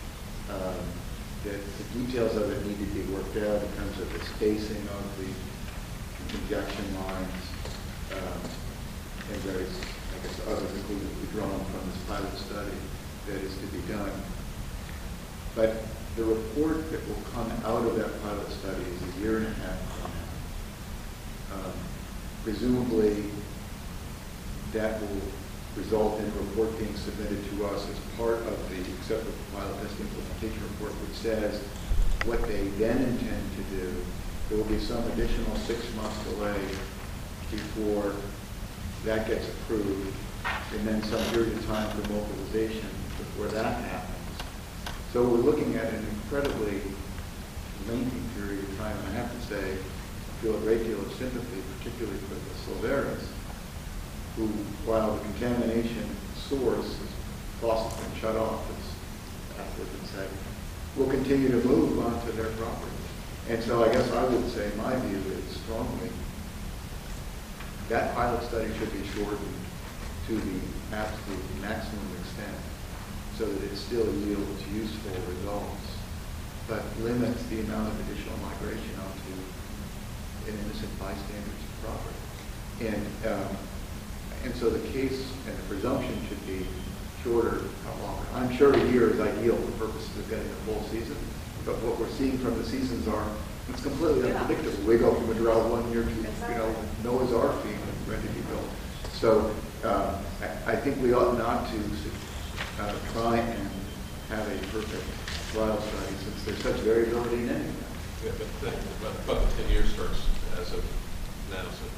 that the details of it need to be worked out in terms of the spacing of the injection lines, and various, I guess, other conclusions we drawn from this pilot study that is to be done. But the report that will come out of that pilot study is 1.5 years from now. Presumably, that will result in a report being submitted to us as part of the acceptable pilot test implementation report, which says what they then intend to do. There will be some additional 6-month delay before that gets approved, and then some period of time for mobilization before that happens. So we're looking at an incredibly lengthy period of time, and I have to say, I feel a great deal of sympathy, particularly for the Silveiras, who, while the contamination source is faucet's been shut off, as afterwards been said, will continue to move onto their property. And so I guess I would say my view is strongly that pilot study should be shortened to the absolute maximum extent so that it still yields useful results, but limits the amount of additional migration onto an innocent bystander's property. And so the case and the presumption should be shorter, not longer. I'm sure a year is ideal for purposes of getting a full season, but what we're seeing from the seasons it's completely unpredictable. We go from a drought 1 year to, Noah's Ark being ready to be built. So I think we ought not to try and have a perfect trial study since there's such variability in anything. Yeah, but the 10 years starts as of now, so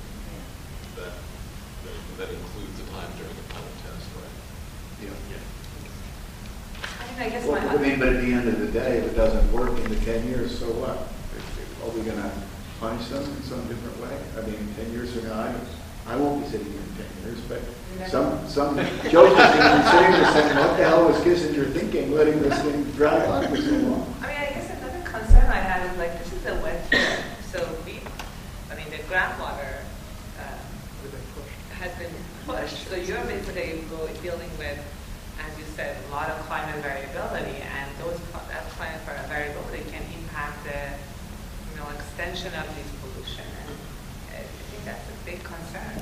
that includes the time during the pilot test, right? Yeah. I guess but at the end of the day, if it doesn't work in the 10 years, so what? Are we going to punish them in some different way? I mean, 10 years from now, I won't be sitting here in 10 years, but some joke is going to be sitting there saying, what the hell was Kissinger thinking, letting this thing drag on for so long? I mean, I guess another concern I have is this is a wet year, so the groundwater has been pushed. So you're basically dealing with, as you said, a lot of climate variability, and that climate variability can impact the extension of this pollution. And I think that's a big concern.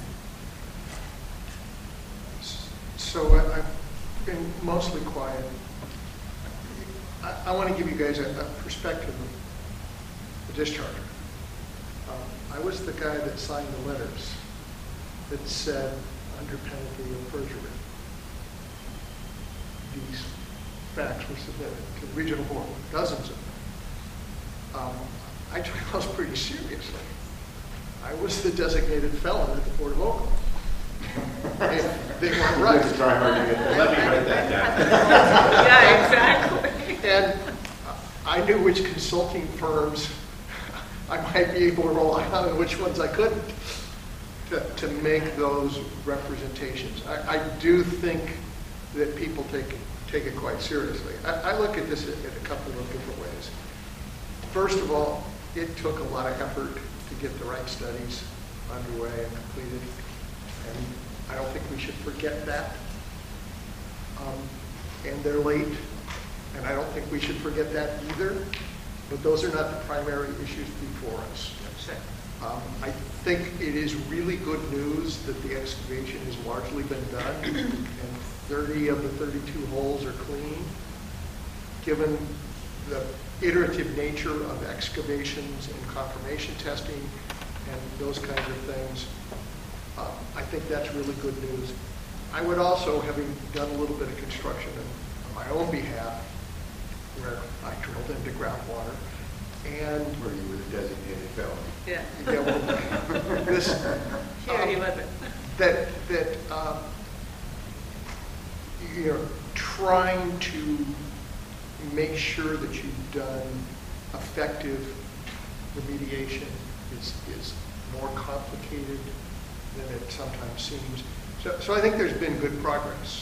So I've been mostly quiet. I want to give you guys a perspective of the discharger. I was the guy that signed the letters that said, under penalty of perjury, these facts were submitted to the regional board, dozens of them. I took those pretty seriously. I was the designated felon at the Board of Oakland. They weren't right. Let me write that down. Yeah, exactly. And I knew which consulting firms I might be able to rely on and which ones I couldn't to make those representations. I do think that people take it quite seriously. I look at this in a couple of different ways. First of all, it took a lot of effort to get the right studies underway and completed, and I don't think we should forget that. And they're late, and I don't think we should forget that either. but those are not the primary issues before us. I think it is really good news that the excavation has largely been done, and 30 of the 32 holes are clean. Given the iterative nature of excavations and confirmation testing and those kinds of things, I think that's really good news. I would also, having done a little bit of construction on my own behalf, where I drilled into groundwater, and Where you were the designated felon. Yeah. yeah, well, this, Here he wasn't. that you know, trying to make sure that you've done effective remediation is more complicated than it sometimes seems. So I think there's been good progress.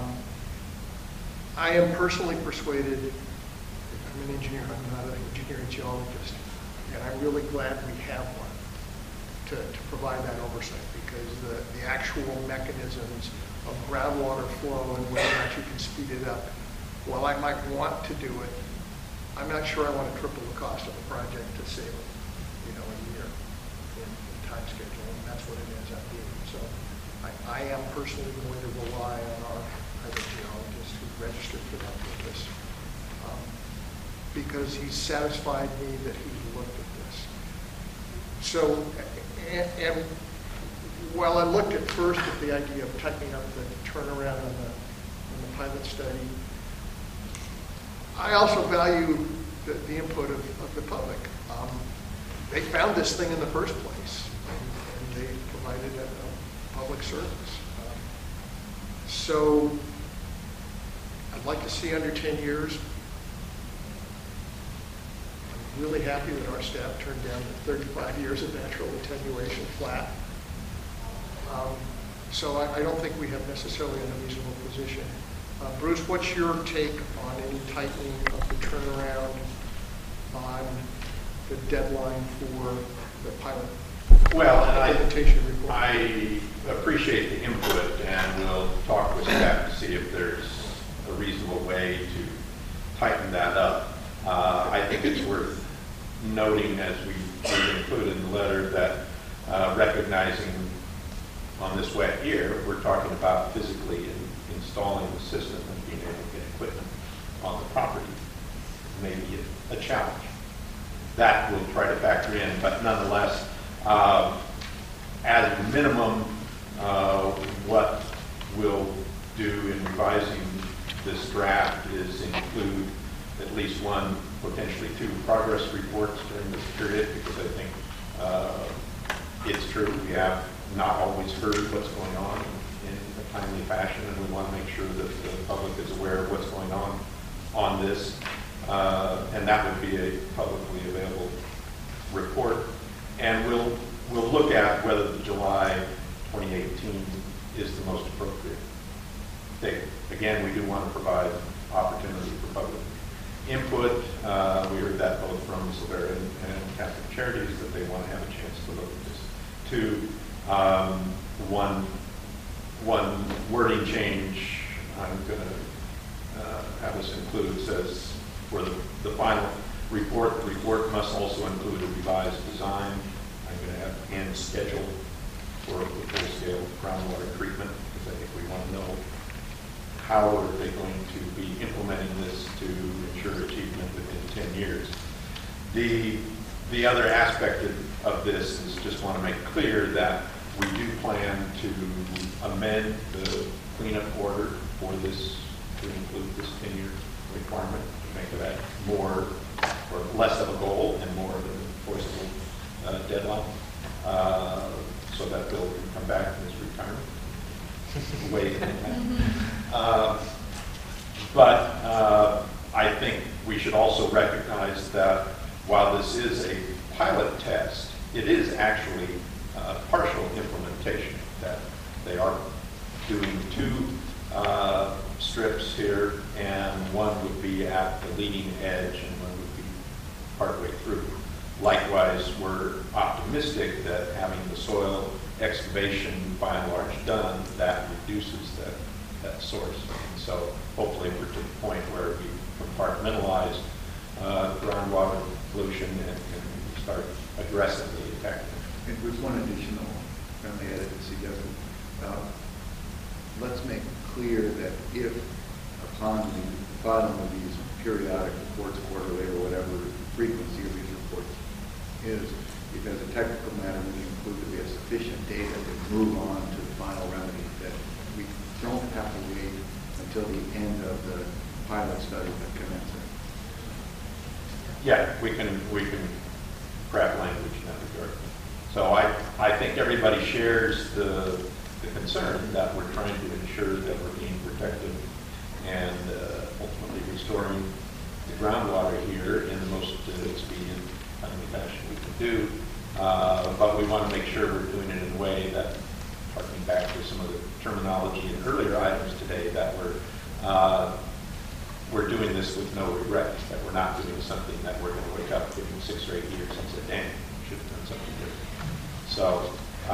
I am personally persuaded, I'm an engineer, I'm not an engineering geologist, and I'm really glad we have one to provide that oversight, because the actual mechanisms of groundwater flow and whether or not you can speed it up, while I might want to do it, I'm not sure I want to triple the cost of a project to save, a year in time schedule, and that's what it ends up being. So I am personally going to rely on our hydrogeologist who registered for that purpose, because he's satisfied me that he's looked at this. So, and while I looked at first at the idea of tightening up the turnaround on the pilot study, I also value the input of the public. They found this thing in the first place, and they provided a public service. So I'd like to see under 10 years. I'm really happy that our staff turned down the 35 years of natural attenuation flat. So I don't think we have necessarily an unreasonable position. Bruce, what's your take on any tightening of the turnaround on the deadline for the pilot implementation report? I appreciate the input, and we'll talk with staff to see if there's a reasonable way to tighten that up. I think it's worth noting, as we included in the letter, that recognizing on this wet year, we're talking about physically installing the system and being able to get equipment on the property may be a challenge. That we'll try to factor in, but nonetheless, at a minimum, what we'll do in revising this draft is include at least one, potentially two progress reports during this period, because I think it's true, we have not always heard what's going on in a timely fashion, and we want to make sure that the public is aware of what's going on this. And that would be a publicly available report. And we'll look at whether the July 2018 is the most appropriate date. Again, we do want to provide opportunity for public input. We heard that both from Silveira and Catholic Charities, that they want to have a chance to look at this. Two, one wording change I'm going to have us include says, for the final report, the report must also include a revised design. I'm going to have and schedule for the full-scale groundwater treatment, because I think we want to know how are they going to be implementing this to ensure achievement within 10 years. The other aspect of this is just want to make clear that we do plan to amend the cleanup order for this to include this 10-year requirement, to make that more or less of a goal and more of an enforceable deadline, so that Bill can come back from his retirement. But I think we should also recognize that while this is a pilot test, it is actually partial implementation, that they are doing two strips here, and one would be at the leading edge and one would be partway through. Likewise, we're optimistic that having the soil excavation by and large done, that reduces that source. And so hopefully we're to the point where we compartmentalize groundwater pollution and start aggressively attacking it. And there's one additional friendly edit suggested. Let's make clear that if upon the filing of these periodic reports, quarterly or whatever frequency of these reports is, if as a technical matter we conclude that we have sufficient data to move on to the final remedy, that we don't have to wait until the end of the pilot study that commences. Yeah, we can craft language in that regard. So I think everybody shares the concern that we're trying to ensure that we're being protective and ultimately restoring the groundwater here in the most expedient, timely fashion we can do. But we want to make sure we're doing it in a way that, harking back to some of the terminology in earlier items today, that we're doing this with no regret, that we're not doing something that we're going to wake up in 6 or 8 years and say, damn, we should have done something different. So,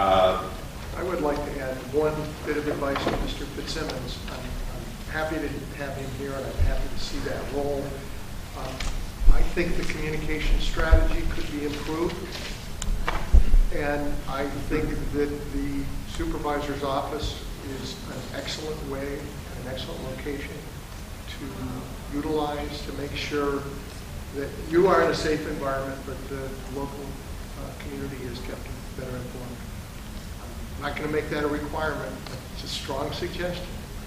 I would like to add one bit of advice to Mr. Fitzsimmons. I'm happy to have him here, and I'm happy to see that role. I think the communication strategy could be improved, and I think that the supervisor's office is an excellent way, an excellent location to utilize to make sure that you are in a safe environment, but the local community is kept better informed. I'm not going to make that a requirement, but it's a strong suggestion.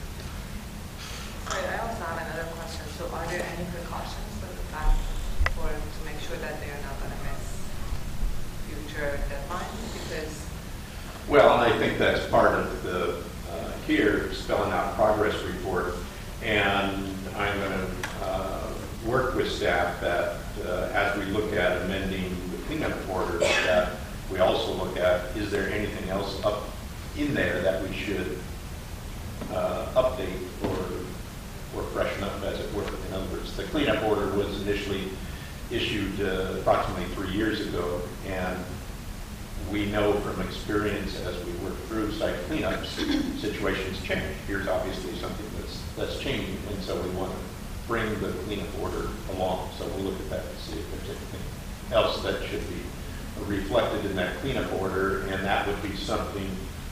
Right, I also have another question. So are there any precautions for the fact to make sure that they are not going to miss future deadlines? Because well, and I think that's part of the here spelling out progress report, and I'm going to work with staff that as we look at amending the cleanup order, that we also look at, is there anything else up in there that we should update or freshen up, as it were? In other words, the cleanup order was initially issued approximately 3 years ago, and we know from experience as we work through site cleanups, situations change. Here's obviously something that's changing, and so we want to bring the cleanup order along. So we'll look at that to see if there's anything else that should be reflected in that cleanup order, and that would be something,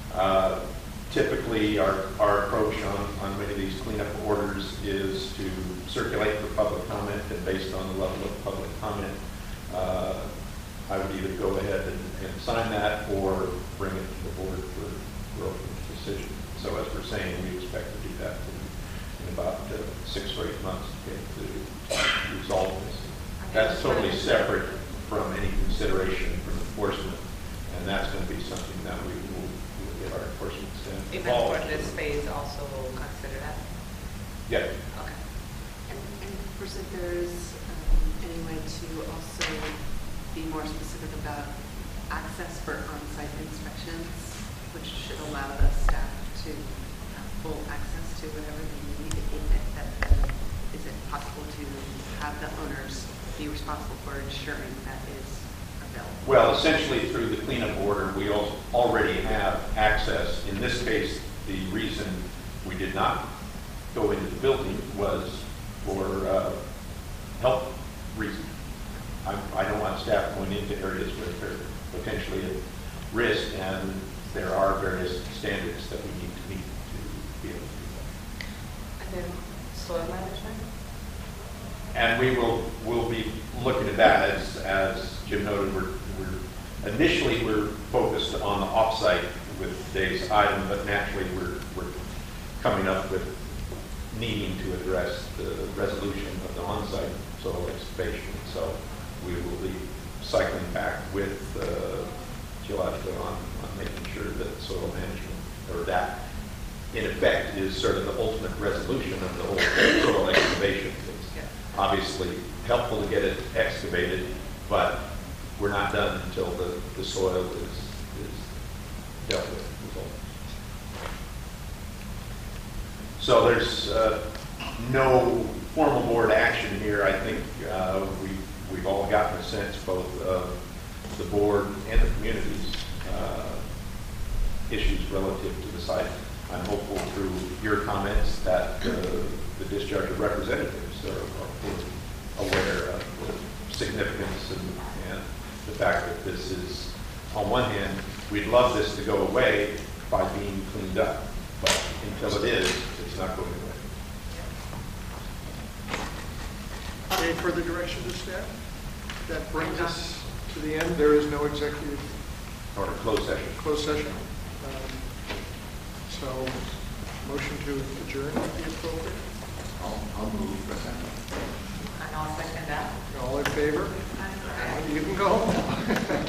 typically our approach on many of these cleanup orders is to circulate for public comment, and based on the level of public comment, I would either go ahead and sign that or bring it to the board for open decision. So as we're saying, we expect to do that in about 6 or 8 months to resolve this. That's totally separate from any consideration from enforcement, and that's going to be something that we will get our enforcement staff involved. even for this phase also consider that? Yeah. Okay. And of course, if there's any way to also be more specific about access for on-site inspections, which should allow the staff to have full access to whatever they need. Is it possible to have the owners be responsible for ensuring that is available? Well, essentially through the cleanup order, we already have access. In this case, the reason we did not go into the building was for health reasons. I don't want staff going into areas where they're potentially at risk, and there are various standards that we need to meet to be able to do that. And then soil management? And we'll be looking at that as Jim noted. We're initially focused on the offsite with today's item, but naturally we're coming up with needing to address the resolution of the on-site soil excavation. So we will be cycling back with Geologica on making sure that soil management, or that in effect is sort of the ultimate resolution of the whole soil excavation. It's obviously helpful to get it excavated, but we're not done until the soil is dealt with. So there's no formal board action here. I think we've all gotten a sense, both of the board and the community's issues relative to the site. I'm hopeful through your comments that the discharge of representatives are aware of significance and the fact that this is, on one hand, we'd love this to go away by being cleaned up, but until it is, it's not going away. Any further direction to staff? That brings us to the end. There is no executive Or a closed session. session. So, motion to adjourn would be appropriate. I'll move. And I'll second that. All in favor? You can go home now.